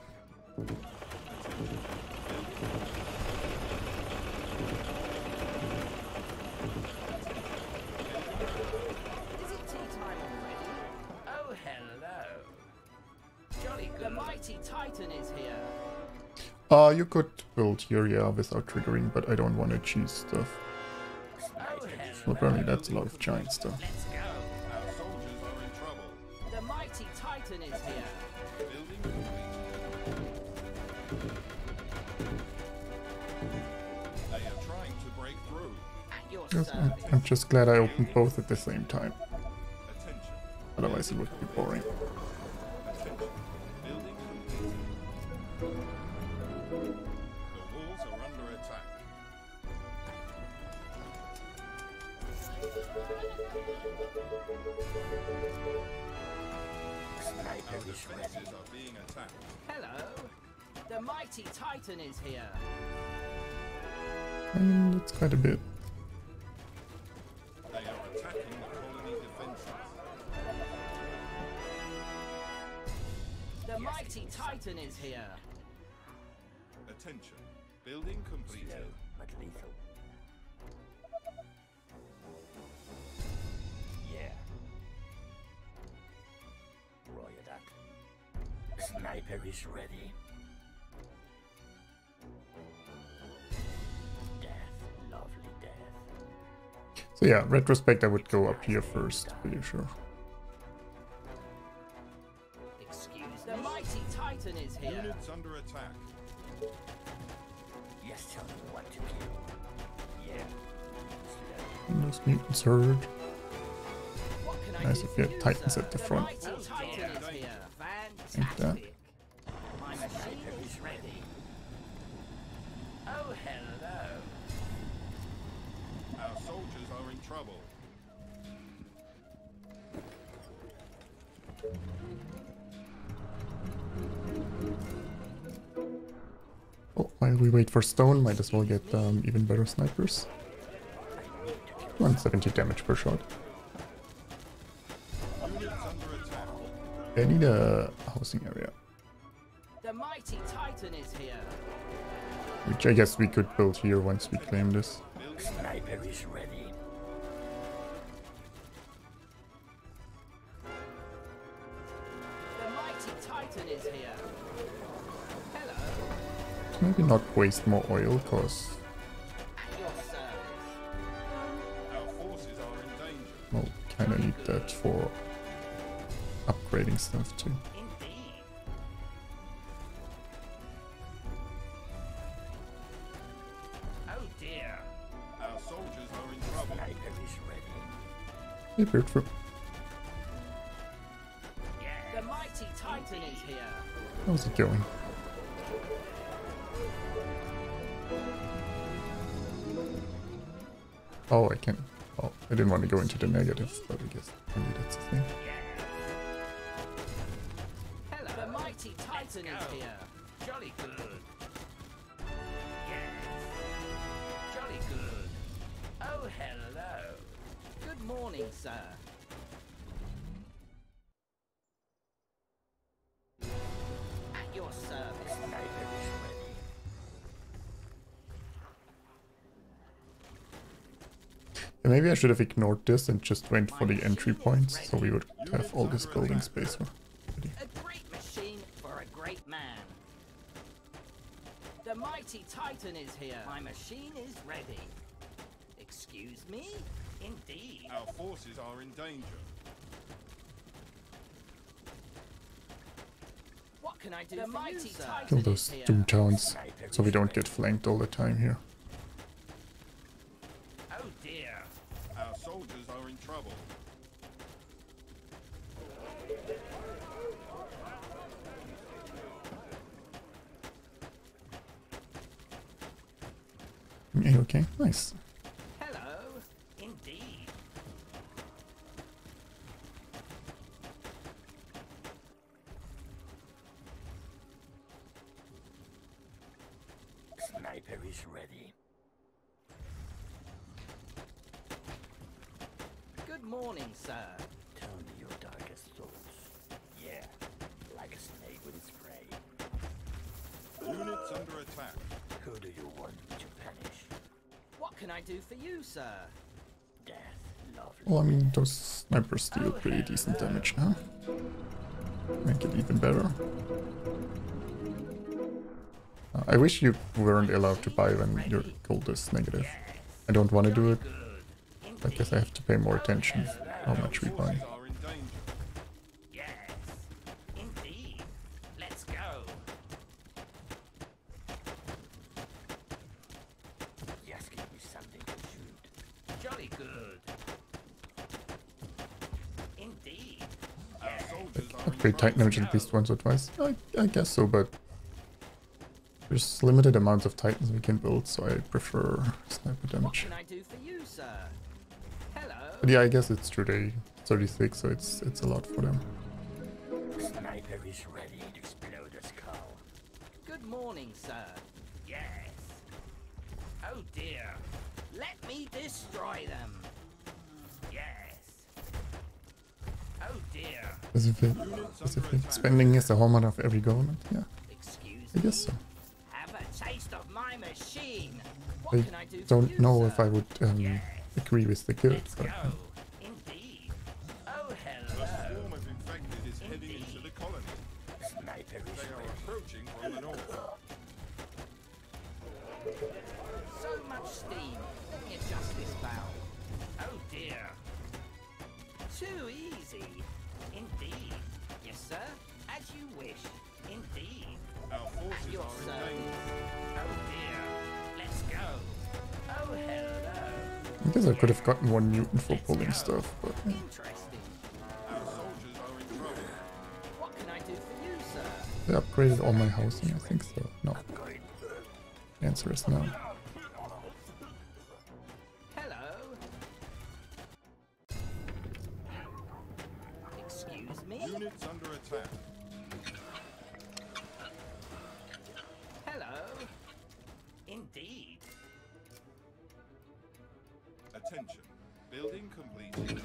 Is it tea time already? Oh, hello. Jolly good. The mighty Titan is here. Uh, you could build here, yeah, without triggering, but I don't want to cheese stuff. Oh, hello. Well, apparently that's a lot of giant stuff. Let's go. Our soldiers are in trouble. The mighty Titan is here. Building completed. They are trying to break through. At your Yes, I'm, service. I'm just glad I opened both at the same time. Attention. Otherwise it would be boring. Attention. Building completed. The walls are under attack. Sniper Our is ready. defenses are being attacked. Hello. The mighty Titan is here. I mean, that's quite a bit. They are attacking the colony defenses. The mighty Titan is here. Attention. Building completed. Slow but lethal. Yeah. Roger that. Sniper is ready. Death, lovely death. So yeah, retrospect I would go up here first, pretty sure. Excuse me. The mighty Titan is here. Units under attack. Yes, tell me what to kill. Yeah. Slow. And those mutants heard. What can I Nice do if for you had you, Titans sir? at the front. mighty Titan is here. Like that. Fantastic. My machine is ready. Oh, hello. Our soldiers are in trouble. Oh, while we wait for stone, might as well get um, even better snipers. one hundred seventy damage per shot. Units under attack. I need a housing area, The mighty Titan is here. which I guess we could build here once we claim this. Sniper is ready. The mighty Titan is here. Hello. Maybe not waste more oil, cause At your service. Our forces are in danger. we'll kinda need that for upgrading stuff too. Indeed. Oh dear. Our soldiers are in trouble. Sniper is ready. Hey, bird fruit. The mighty Titan is here. How's it going? Oh, I can. Oh, I didn't want to go into the negatives, but I guess maybe that's the thing. Hello. The mighty Titan is here. Jolly good. Yes. Jolly good. Oh, hello. Good morning, sir. At your service. Sniper is ready. Yeah, maybe I should have ignored this and just went for the entry points, so we would have all this building space for. A great machine for a great man. The mighty Titan is here. My machine is ready. Excuse me? Indeed. Our forces are in danger. What can I do the for mighty you, sir? Kill Titan is those here. doom towns, so we don't get flanked all the time here. Oh dear. Our soldiers are in trouble. Yeah, okay, nice. Hello. Indeed. Sniper is ready. Good morning, sir. Tell me your darkest thoughts. Yeah, like a snake with its prey. Units under attack. Who do you want me to punish? What can I do for you, sir? Death, lovely. Well, I mean, those snipers deal pretty decent damage now. Make it even better. Uh, I wish you weren't allowed to buy when your gold is negative. I don't want to do it. I guess I have to pay more attention how much we buy. Forces are in danger. Yes, indeed. Let's go. Just give me something to shoot. Jolly good. Indeed. Our soldiers are in Upgrade Titan trouble. damage at least once or twice. I, I guess so, but there's limited amounts of Titans we can build, so I prefer sniper What damage. can I do for you, sir? Hello. But yeah, I guess it's true they thirty-six, so it's it's a lot for them. Sniper is ready to explode a skull. Good morning, sir. Yes. Oh dear. Let me destroy them. Yes. Oh dear. Specific, specific spending is the hallmark of every government. Yeah, Excuse I me. guess so. Have a taste of my machine. What I can I do for don't you, know sir? if I would um, agree with the guild, Let's but go. uh, Indeed. Oh, A hello. swarm of infected is heading into the colony. Sniper is They are ready. approaching from the north. So much steam. Let me adjust this valve. Oh dear. Too easy. Indeed. Yes, sir. As you wish. Indeed. Our At forces your are in service. danger. Oh dear. Let's go. Oh hello. I guess I could have gotten one mutant for pulling stuff, but yeah. Interesting. Our soldiers are in trouble. What can I do for you, sir? They upgraded all my housing, I think so. No. The answer is no. Hello. Excuse me. Units under attack. Hello. Indeed. Attention. Building completed.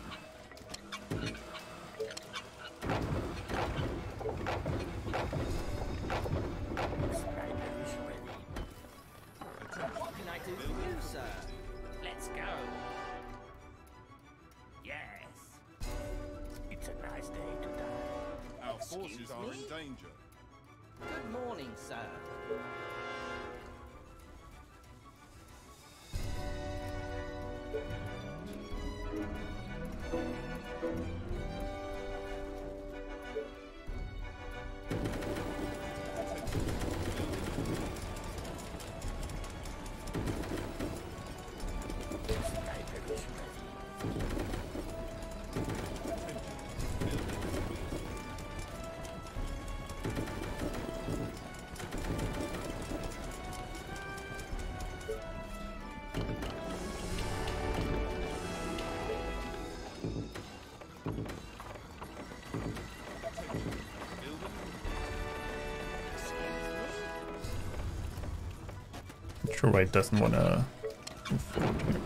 Sniper is ready. Attention. What can I do for you, sir? Let's go. Yes. It's a nice day to die. Our forces Excuse are me? in danger. Good morning, sir. Sniper is ready. True White doesn't want to move forward here.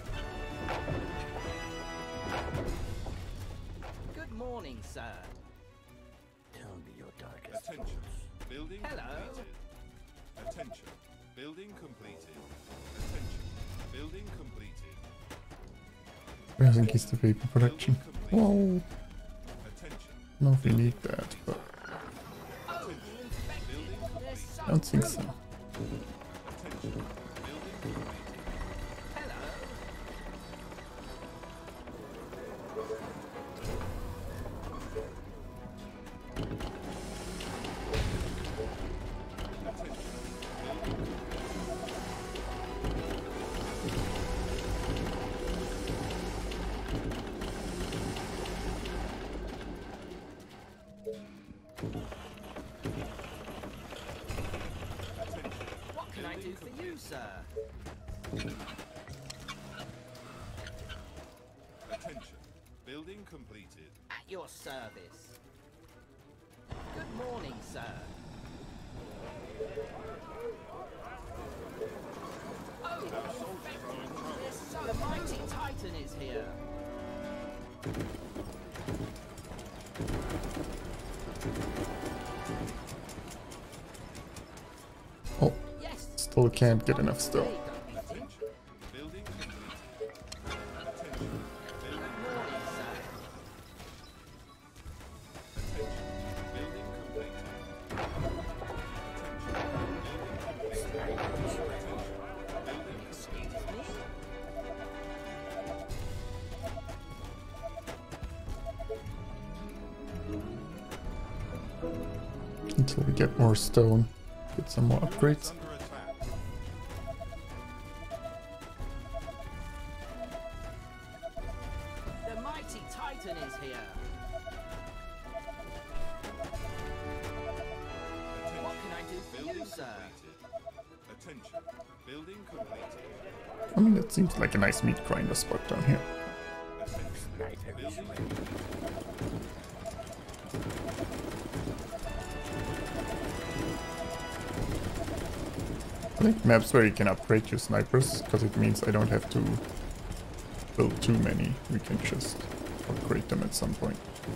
Good morning, sir. Tell me your darkest Attention. thoughts. Building Hello. completed. Attention. Building completed. Attention. Building completed. Where's in Kista paper production? Whoa! Attention. I don't know if we need that, but Oh, the infected. There's so I don't think so. Attention. Building completed. Hello. What can I do for you, sir? Attention. Building completed. At your service. Good morning, sir. Titan is here. Oh, Yes. still can't get enough stone. Hey, don't be dim. Building completed. Attention. Building Good morning, sir. Attention. Building completed. Attention. Building completed. Building Excuse me? Until we get more stone, get some more upgrades. under attack. The mighty Titan is here. What can I do for you, Building sir? completed. Attention. Building completed. I mean, it seems like a nice meat grinder spot down here. Attention. Building completed. I like maps where you can upgrade your snipers, because it means I don't have to build too many. We can just upgrade them at some point.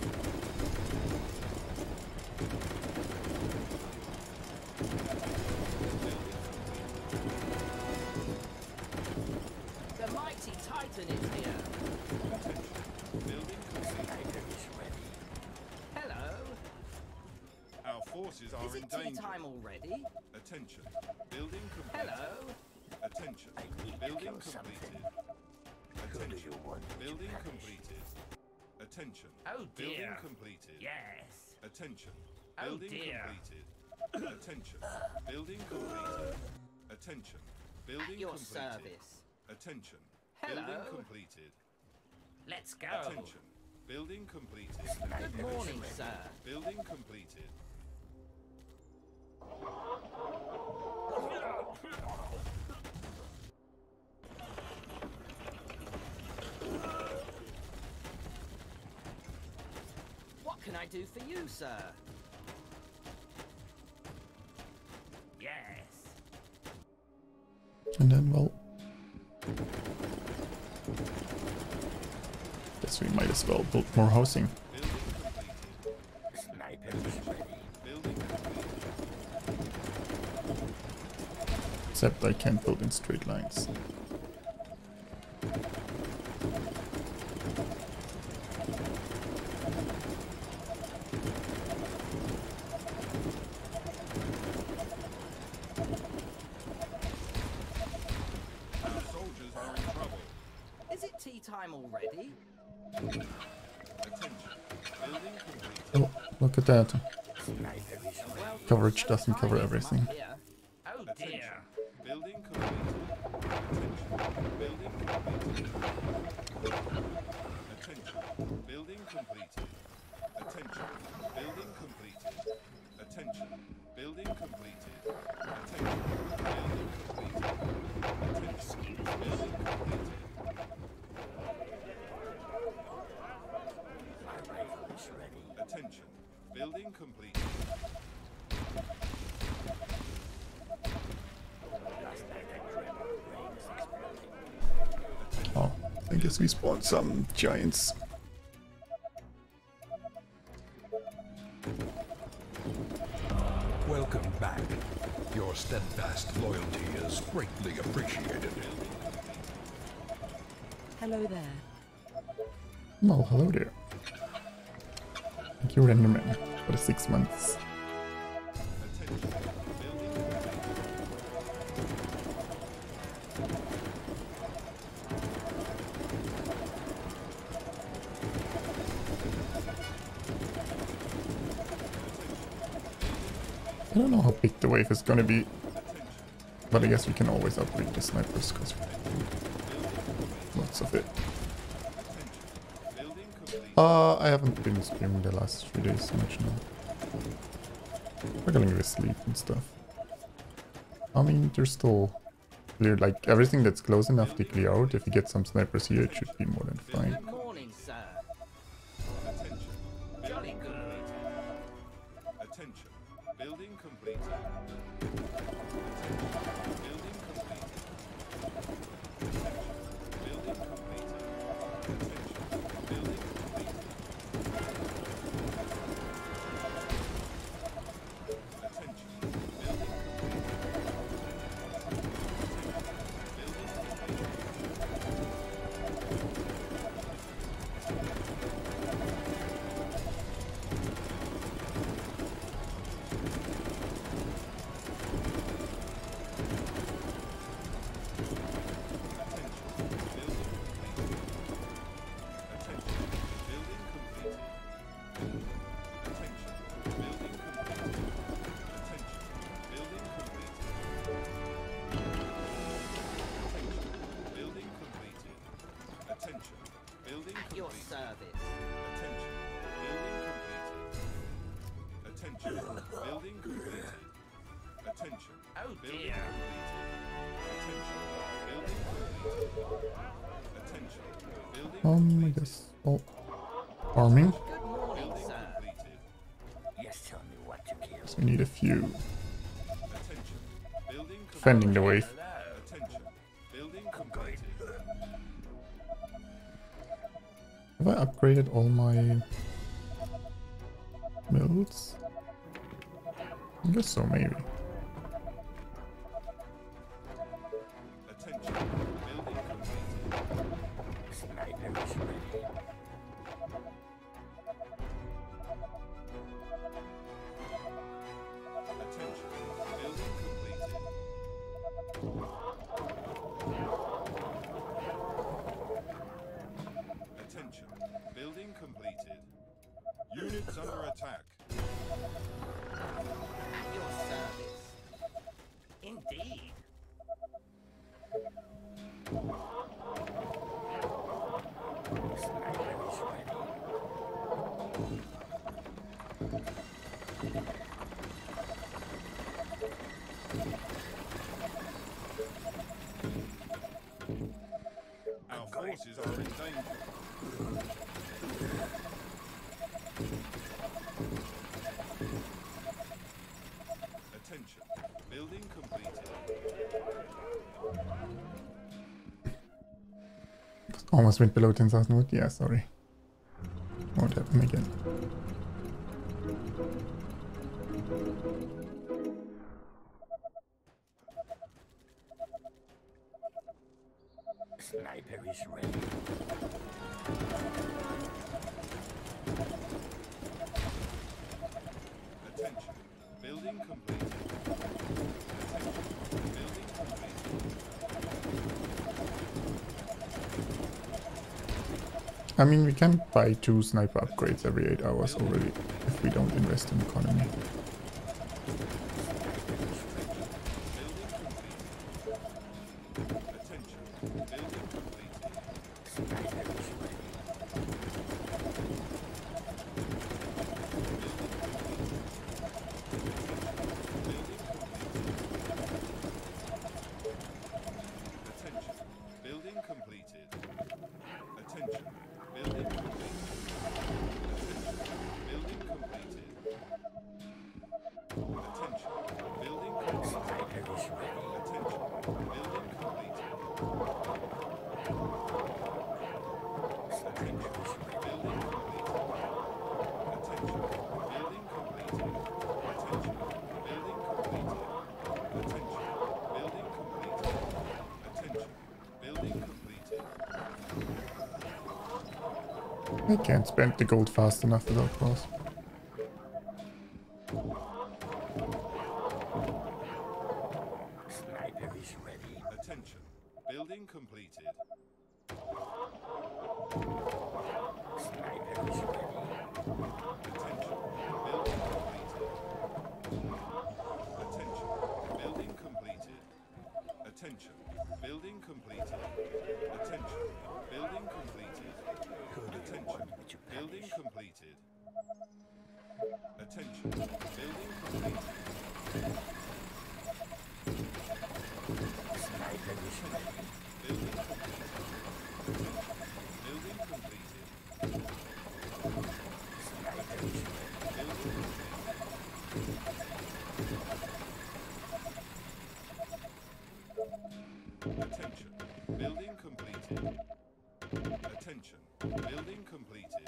The mighty Titan is here. Building completed. Hello. Our forces are Is in it tea danger. time already? Attention. Building completed. Hello. Attention. I need to Building kill completed. something. Who do Attention. you want me to Building punish? completed. Attention. Oh Building dear. completed. Yes. Attention. Oh Building dear. completed. Attention. Building completed. Attention. Building At your completed. service. Attention. Hello. Building completed. Let's go. Attention. Building completed. Good morning, sir. Building completed. What can I do for you, sir? Yes. And then, well, guess we might as well build more housing. Sniper is ready. Building completed. Except I can't build in straight lines. Our soldiers are in trouble. Is it tea time already? Attention. Building completed. Oh, look at that. Sniper is ready. Well, Coverage so doesn't cover tiny from everything. up here. Oh dear. Building completed. Attention. Building completed. Attention. Building completed. Attention. Building completed. Attention. Building completed. Attention. Building completed. Attention. Building completed. My rifle is ready. Attention. Building completed. Last night I dreamt of brains exploding. Oh, I guess we spawned some giants. Welcome back. Your steadfast loyalty is greatly appreciated. Hello there. Well, hello there. Thank you, Renderman, for the six months. Attention. Building completed. I don't know how big the wave is gonna be, but I guess we can always upgrade the snipers because lots of it. Building complete. Uh, I haven't been streaming the last three days so much now. Struggling with sleep and stuff. I mean, they're still clear. Like everything that's close enough to clear out. If you get some snipers here, it should be more than fine. Good morning, sir. Attention. Jolly good. Attention. Building completed. Attention. Building completed. Attention. Building completed. Attention. Building completed. Attention. Oh Building dear. completed. Attention. Building completed. Attention. Building Um, I completed. guess. Oh, farming. Good morning, Building sir. completed. Yes, tell me what to kill. So we need a few. Attention. Building Defending the wave. Hello. Attention. Building completed. Have I upgraded all my mills? I guess so, maybe. Attention. Building completed. Sniper is ready. Attention. Building completed. Attention. Building completed. Units under attack. At your service. Indeed. Sniper is ready. Our forces are in danger. Attention. Building completed. Almost went below ten thousand wood. Yeah, sorry. Won't happen again. Sniper is ready. Attention. Building completed. Attention. Building completed. I mean, we can buy two sniper upgrades every eight hours already if we don't invest in economy. Attention. Building completed. Sniper is ready. Attention. Building completed. Attention. Building completed. Attention. Building completed. Attention. Building completed. Sniper is ready. Attention. Building completed. Sniper is ready. Building completed. Attention. Building completed. Attention. Building completed. Attention. Building completed. Attention. Building completed. I can't spend the gold fast enough without cross. Sniper is ready. Attention. Building completed. Sniper is ready. Attention. Building completed. Attention. Building completed. Attention. Building completed. Who do you Attention. want me to Building punish? completed. Attention. Building completed. Sniper is ready. Building completed. Building completed. Sniper is ready. Building Attention. Building completed. Attention. Building completed.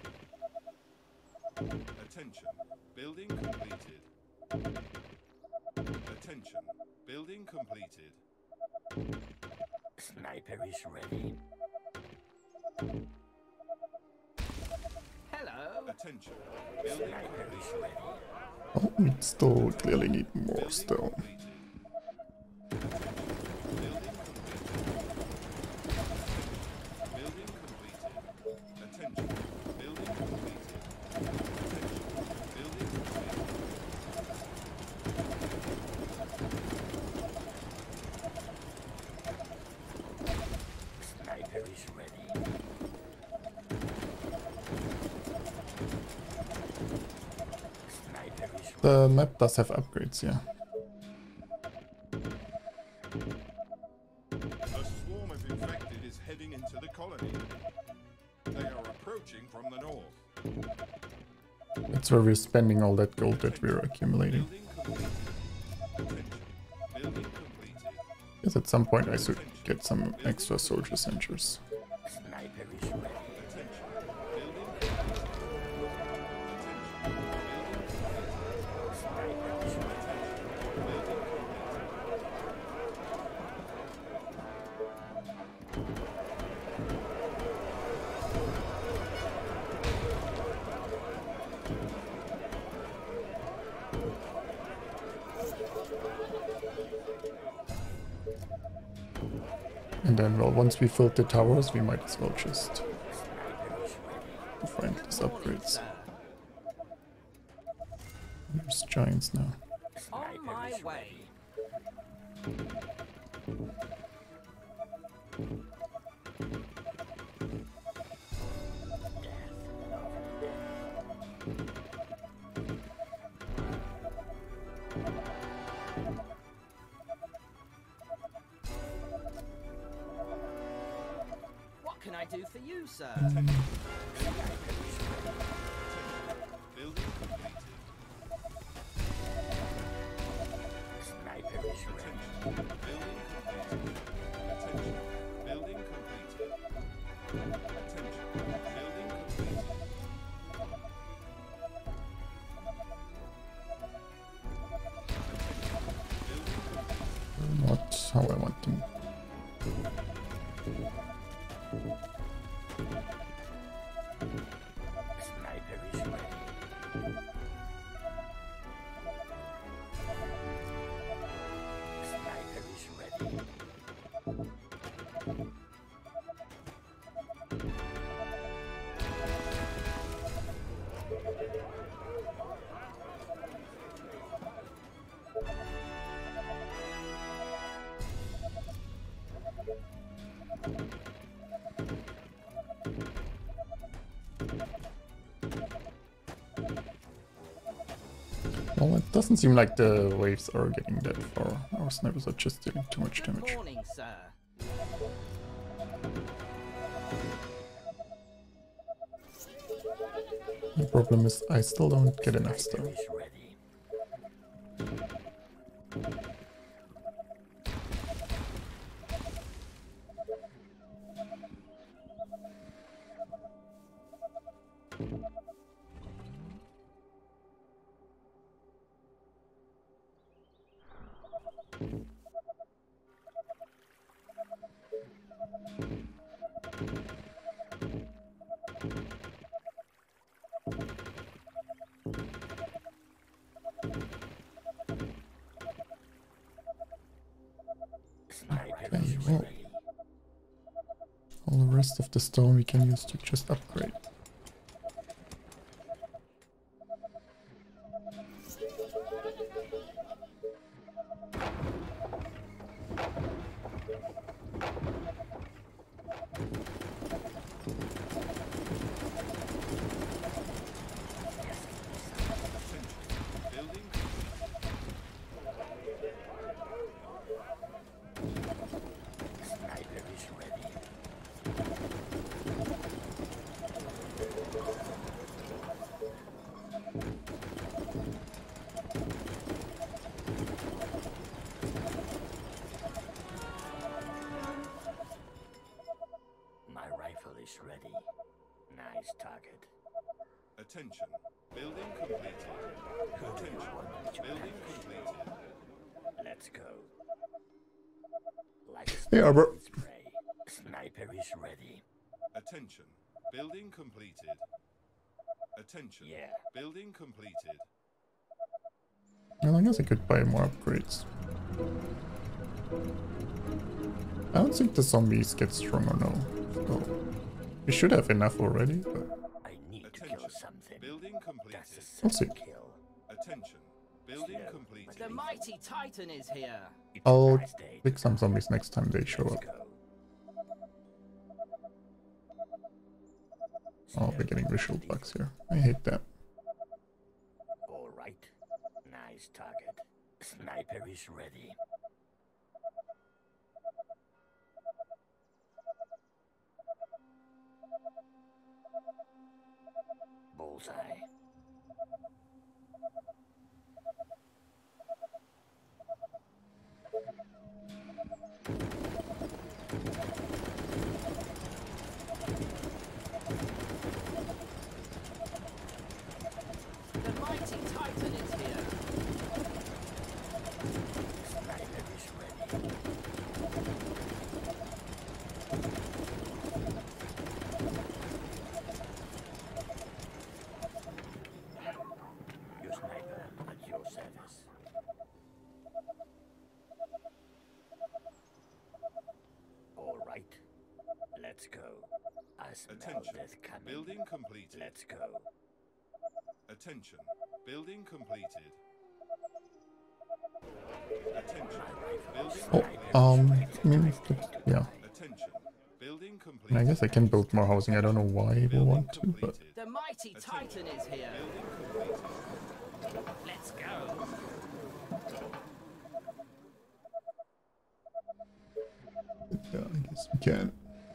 Attention. Building completed. Attention. Building completed. Sniper is ready. Hello. Attention. Building Sniper is completed. ready. Oh, we still clearly need more Building stone. completed. Building completed. Attention. Building completed. Attention. Building completed. Sniper is ready. Sniper is The map does have upgrades, yeah. A swarm of infected is heading into the colony. They are approaching from the north. That's where we're spending all that gold that we're accumulating. Building completed. Attention. Building completed. Because at some point I should get some extra soldier centers. Sniper is ready. Attention. Building completed. Attention. Building completed. Sniper is ready. Building completed. And then, well, once we filled the towers, we might as well just Sniper is ready. find these Morning, upgrades. sir. There's giants now. On Sniper my is way. ready. What can I do for you, sir? Building completed. Sniper is ready. Building completed. Attention. Building completed. Attention. Building completed. Not how I want them. Sniper is ready. Sniper is ready. Well, it doesn't seem like the waves are getting that far. Our snipers are just dealing too much Good damage. morning, sir. The problem is I still don't get enough stuff. Sniper is ready. Sniper Okay, is well, ready. all the rest of the stone we can use to just upgrade. Building Sniper is ready. My rifle is ready. Nice target. Attention. Building completed. Attention. Building completed. Let's go. Like Hey, Arbor. spray. Sniper is ready. Attention. Building completed. Attention. Yeah. Building completed. Well, I guess I could buy more upgrades. I don't think the zombies get stronger now. So we should have enough already, but I need to kill Attention. something. Building completed. That's a We'll see. second kill. Attention. Building Slow. completed. The mighty Titan is here. It's a I'll nice day. pick some zombies next time they show Let's up. go. Oh, we're getting visual bugs here. I hate that. All right. Nice target. Sniper is ready. Bullseye. The mighty Titan is here. Sniper is ready. Your sniper at your service. All right, let's go. I smell Attention. death coming. Building completed. Let's go. Attention. Building completed. Attention. Building Oh, completed. um, I mean, but, yeah. Attention. Building And I completed. guess I can build more housing. I don't know why we Building want to, but completed. The mighty Titan is here. Building completed. Let's go. yeah, I guess we can.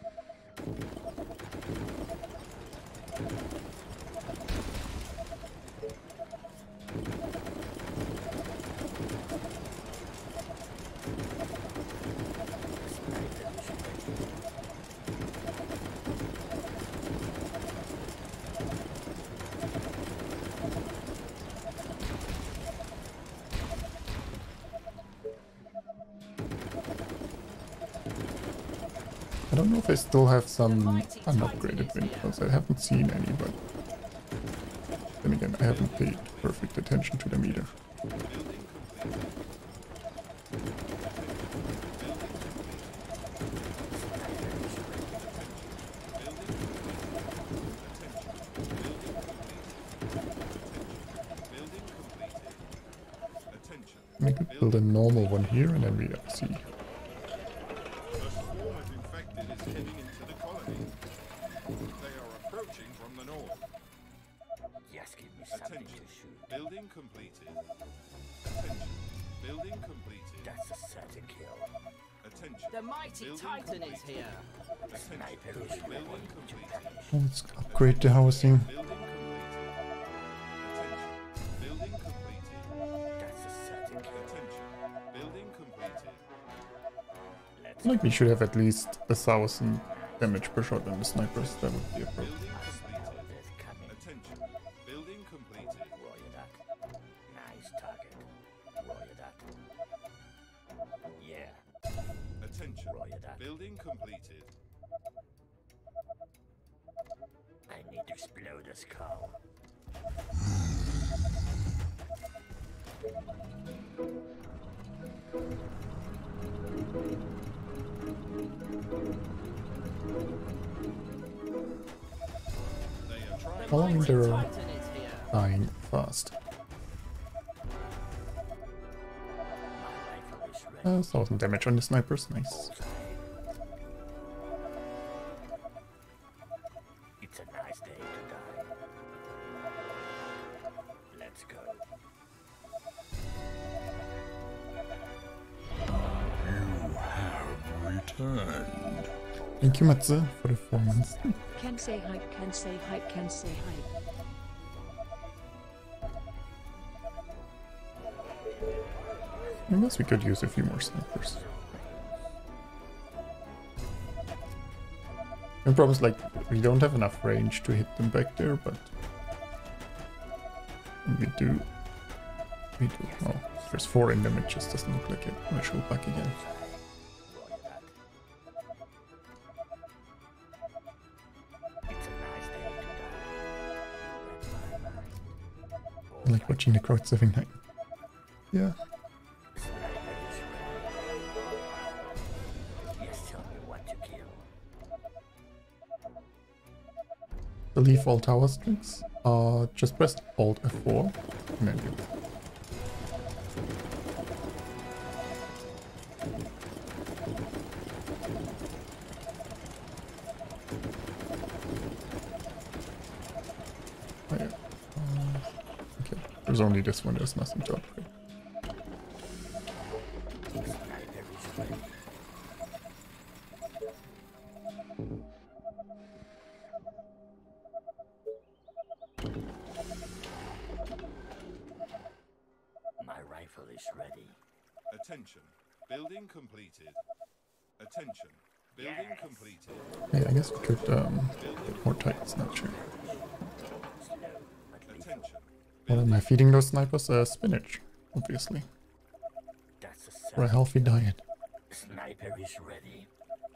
I don't know if I still have some unupgraded windows. I haven't seen any, but then again, I haven't paid perfect attention to them either. Attention. I could build a normal one here and then we see. A swarm of infected is heading into the colony. They are approaching from the north. Just give me something Attention. to shoot. Building completed. Attention. Building completed. That's a certain kill. Attention. The mighty Building Titan is completed. here. Attention. Sniper is ready Building to completed. punish. Oh, let's upgrade the housing. Building completed. Attention. Building completed. That's a certain kill. Attention. Building completed. Let's Like we should have at least a thousand damage per shot on the snipers. That would be appropriate. Building smell completed. death coming. Attention. Building completed. Roger that. Nice target. Roger that. Yeah. Attention. Roger that. Building completed. I need to explode a skull. They are trying. How long Mighty they're Titan is here. dying fast. My rifle is ready. Uh, thousand damage on the snipers. Nice. Bullseye. It's a nice day to die. Let's go. You have returned. Thank you, Matze, for the four months. Can say hype, can say hype, can say hype. I guess we could use a few more snipers. The problem is, like, we don't have enough range to hit them back there, but we do. We do. Oh, there's four in them. It just doesn't look like it. I shall back again. Roger that. It's a nice day to die. You read my mind. I like watching the crowds every night. Yeah. Sniper is ready. Just tell me what to kill. To leave all tower strings, uh, just press Alt F four and then you. Oh, yeah. Uh, okay, There's only this one, there's nothing to upgrade. My rifle is ready. Attention. Building completed. Attention. Building completed. Yeah, I guess we could um, get more Titans now, sure. Attention. What am I feeding those snipers? Uh, spinach, obviously. That's a For a healthy diet. Sniper is ready.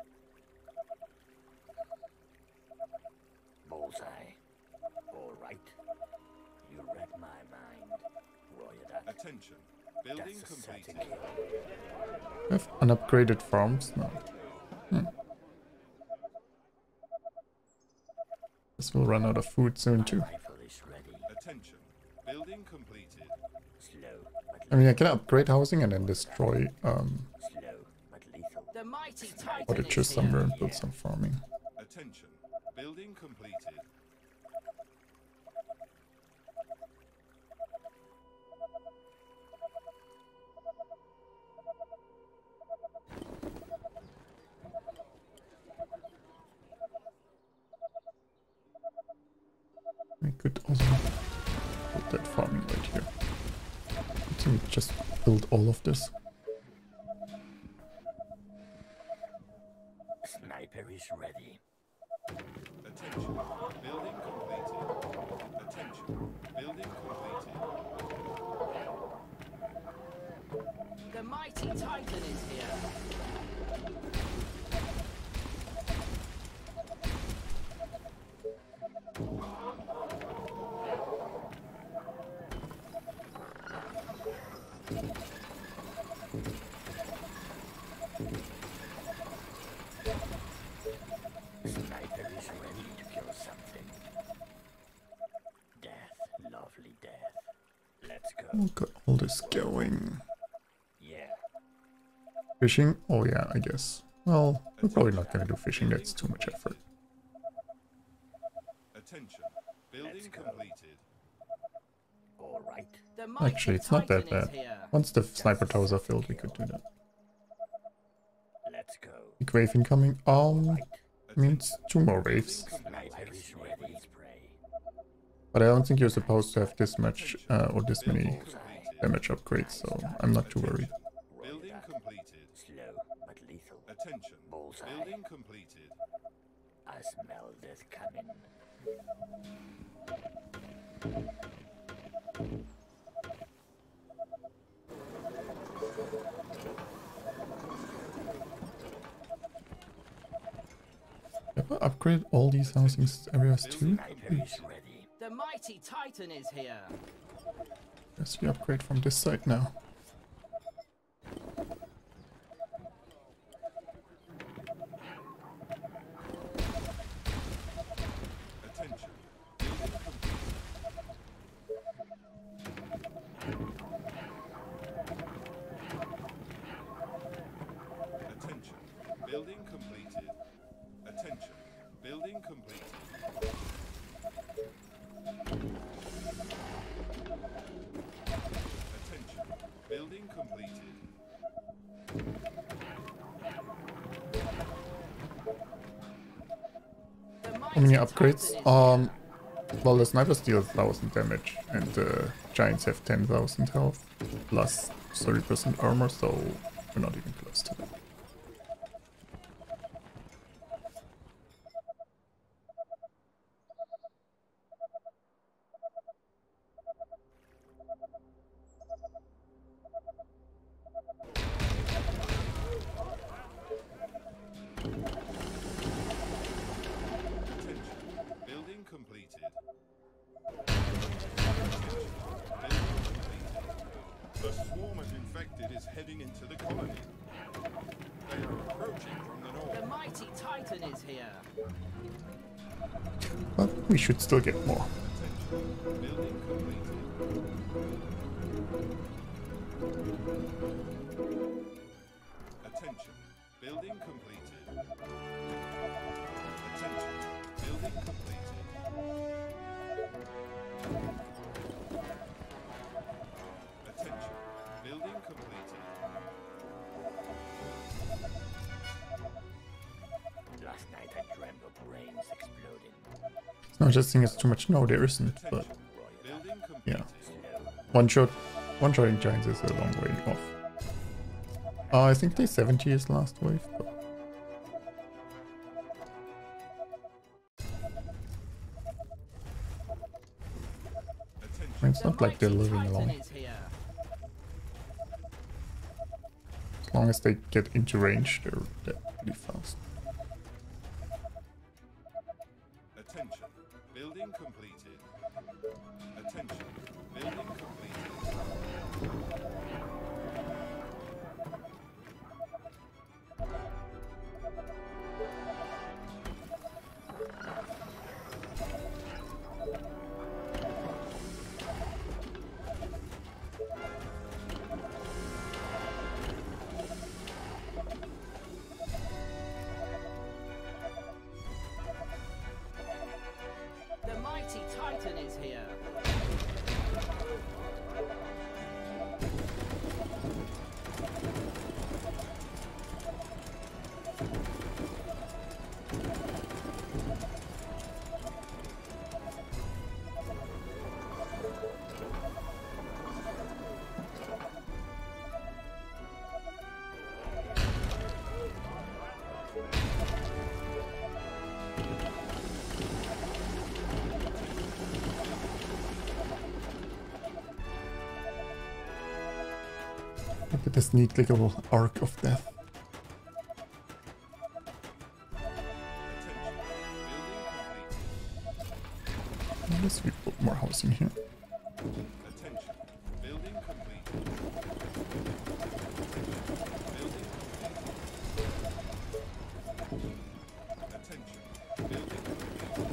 Bullseye. All right. You read my mind. Roger that. Attention. Building That's a completed. certain kill. We have unupgraded farms now. Hmm. This will run out of food soon too. Rifle is ready. Attention. Building completed. Slow but I mean, I can upgrade housing and then destroy um, slow but lethal. The mighty Titan cottages is somewhere here. and build some farming. Attention. Building completed. We could also put that farming right here. I think we just build all of this. Sniper is ready. Attention. Building completed. Attention. Building completed. The mighty Titan is here. Sniper is ready to kill something. Death, lovely death. Let's go. Oh, got all this going. Yeah. Fishing? Oh yeah, I guess. Well, we're probably not gonna do fishing, that's too much effort. Attention. Building Let's go. completed. All right. The mighty Actually, it's not that Titan is bad. here. Once the sniper towers are filled, we could do that. Let's go. Big wave incoming. Um, Right. means two more waves. Sniper is ready. Spray. But I don't think you're supposed to have this much uh, or this many Bullseye. damage upgrades, so I'm not too worried. Building completed. Slow but lethal. Attention. Bullseye. Building completed. I smell death coming. Have I upgrade all these housing areas too? Sniper is ready. The mighty Titan is here. Yes, we upgrade from this side now. Attention. Building completed. Attention. Building completed. Attention. Building completed. Attention. Building completed. The How mighty many Titan upgrades? is Um, well, the snipers deal one thousand damage, and the giants have ten thousand health, plus thirty percent armor, so we're not even close to that. Attention. Building completed. Attention. Building completed. The swarm of infected is heading into the colony. They are approaching from the north. The mighty Titan is here. But we should still get more. Attention. Building completed. Attention. Building completed. Attention. Building completed. No, I just think it's too much. No, there isn't, but Building complete. yeah. One shot, one shotting giants is a long way off. Uh, I think they seventy is last wave, but Attention. it's not like they're living long. Is here. As long as they get into range, they're, they're pretty fast. Attention. Building completed. Attention. Building completed. The mighty Titan is here. Look at this neat little arc of death. I guess we put more housing here. Attention. Building complete. Attention. Building complete.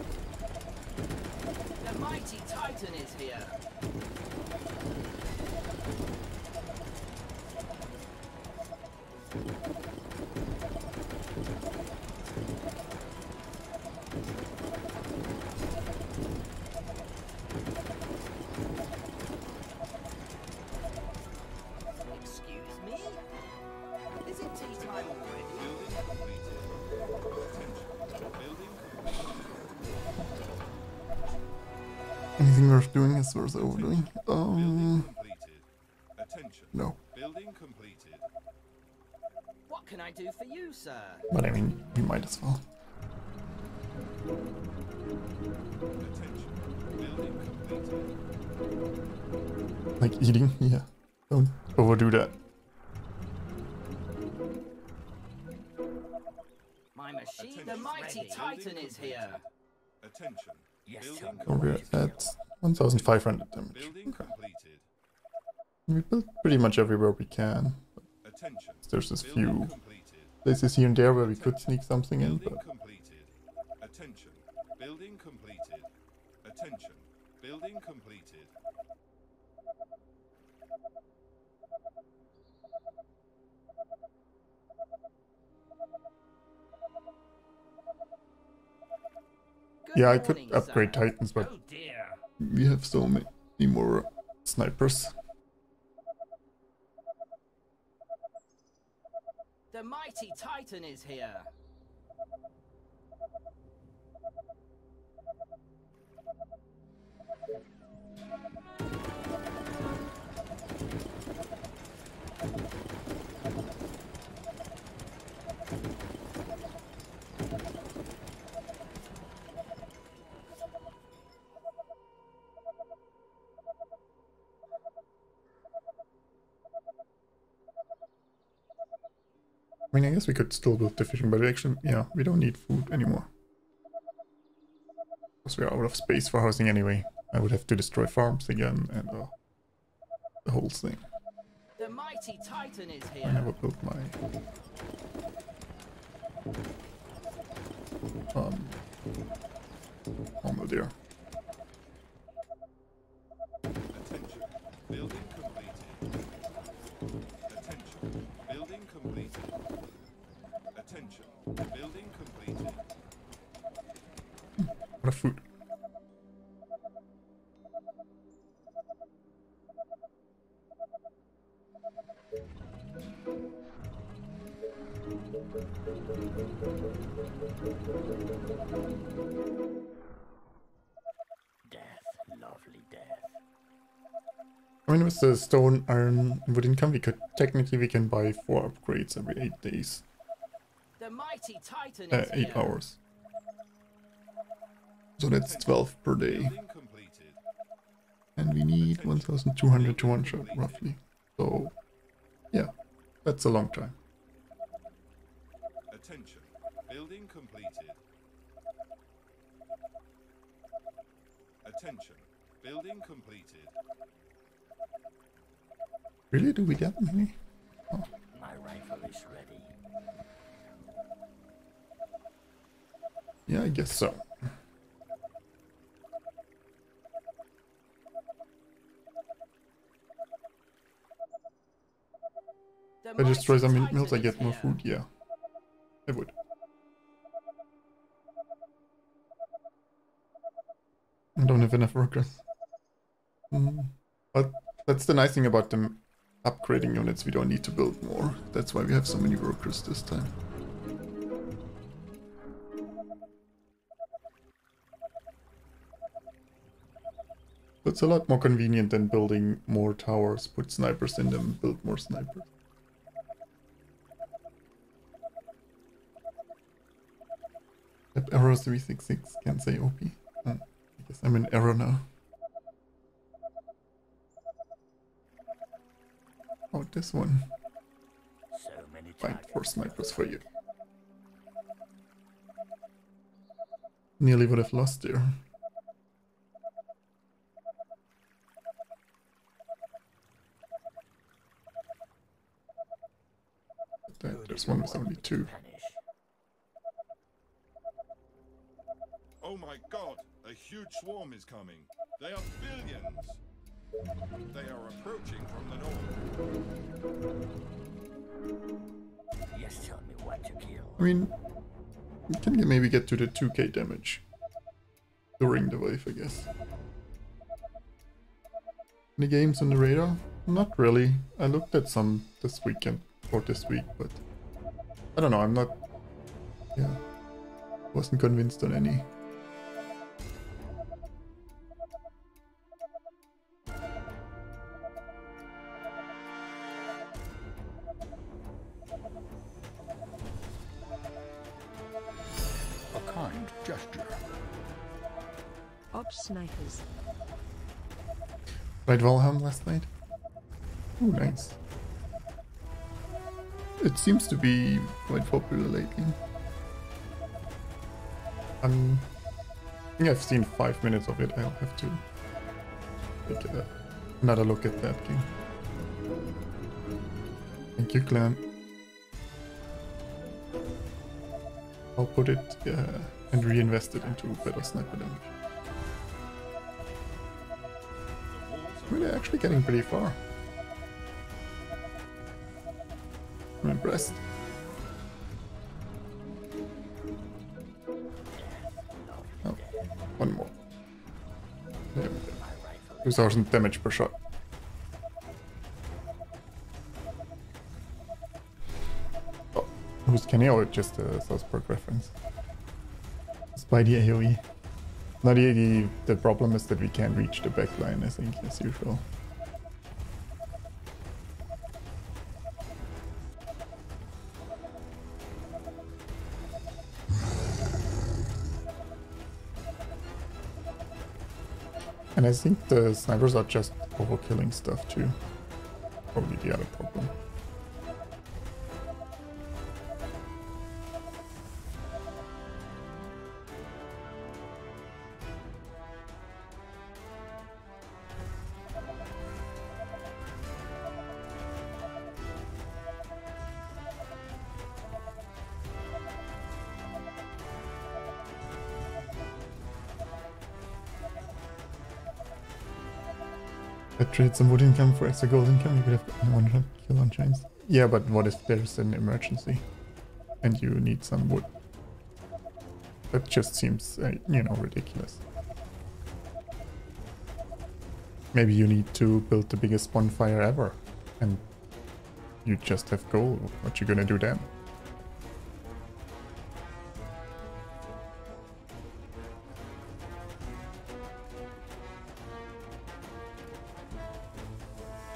The mighty Titan is here. Excuse me? Is it tea time already? Building completed. Attention. Building completed. Anything worth doing is worth overdoing. Building Um, completed. Attention. no. Building completed. What can I do for you, sir? But I mean, you might as well. Attention. Building completed. Like eating, yeah. Don't overdo that. My machine, Attention. the mighty Ready. Titan Building is here. Attention. Yes, Building sir. So we're completed. at one thousand five hundred damage. Building Okay. completed. We built pretty much everywhere we can. Attention. There's this Building few completed. places here and there where we could sneak something in, Building but completed. Attention. Building completed. Attention. Building completed. Good yeah, I could morning, upgrade sir. Titans, but Oh dear. we have so many more snipers. The mighty Titan is here. I mean, I guess we could still build the fishing, but actually, yeah, we don't need food anymore. Because we're out of space for housing anyway. I would have to destroy farms again and uh, the whole thing. The mighty Titan is I here. never built my um armor there. Attention. Building completed. Attention. Building completed. Attention. Building completed. What a food. mean, with the stone, iron, and wood income, we could technically we can buy four upgrades every eight days, The mighty Titan uh, is eight here. hours. So that's twelve per day, Building completed. and we need one thousand two hundred to one shot roughly. So, yeah, that's a long time. Attention. Building completed. Attention. Building completed. Really, do we get many? My rifle is ready. Yeah, I guess so. The If I destroy mighty some Titan windmills, I is get more here. food. Yeah, I would. I don't have enough workers. Mm. But that's the nice thing about them upgrading units. We don't need to build more. That's why we have so many workers this time. It's a lot more convenient than building more towers, put snipers in them, build more snipers. Yep, error three six six, can't say O P. Oh, I guess I'm in error now. Oh, this one. So many Find targets. four snipers for you. Nearly would have lost there. But there's one with only two. Punish. Oh my god! A huge swarm is coming. They are billions. They are approaching from the north. Yes, tell me what to kill. I mean, we can get- maybe get to the two K damage during the wave, I guess. Any games on the radar? Not really. I looked at some this weekend or this week, but I don't know. I'm not. Yeah, wasn't convinced on any. A kind gesture. Ops snipers. Right, Valheim last night. Oh, nice. It seems to be quite popular lately. Um, I think I've seen five minutes of it. I'll have to take a, another look at that game. Thank you, Clan. I'll put it uh, and reinvest it into better sniper damage. The walls are We're actually getting pretty far. I'm impressed. Oh, one more. There we go. two thousand damage per shot. Oh, who's Kenny or just a South Park reference? Spidey AoE. No, the, the, the problem is that we can't reach the backline, I think, as usual. And I think the snipers are just overkilling stuff too. Probably the other problem. I trade some wood income for extra gold income, you could have gotten one shot kill on chance. Yeah, but what if there's an emergency and you need some wood? That just seems, uh, you know, ridiculous. Maybe you need to build the biggest bonfire ever and you just have gold. What you gonna do then?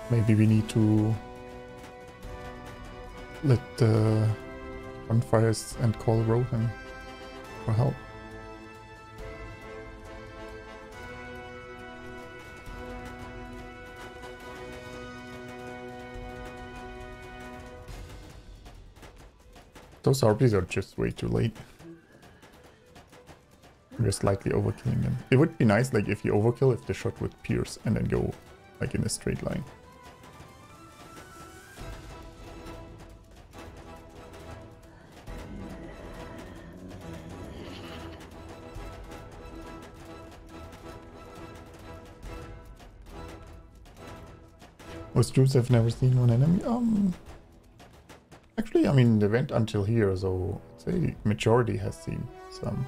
Maybe we need to let the bonfires and call Rohan for help. Those harpies are just way too late. We're slightly overkilling them. It would be nice, like, if you overkill, if the shot would pierce and then go, like, in a straight line. Most troops have never seen one enemy. Um, actually, I mean, they went until here, so I'd say majority has seen some.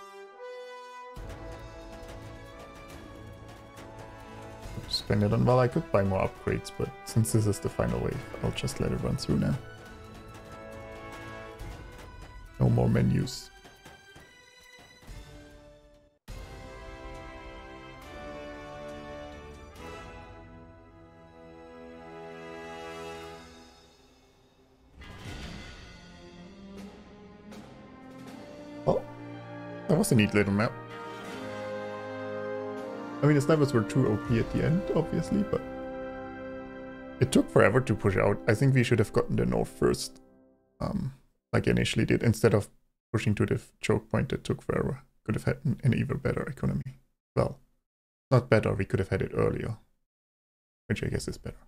Spend it on, well, I could buy more upgrades, but since this is the final wave, I'll just let it run through now. No more menus. Oh, that was a neat little map. I mean, the snipers were too O P at the end, obviously, but it took forever to push out. I think we should have gotten the north first, um, like I initially did, instead of pushing to the choke point that took forever. Could have had an, an even better economy. Well, not better, we could have had it earlier, which I guess is better.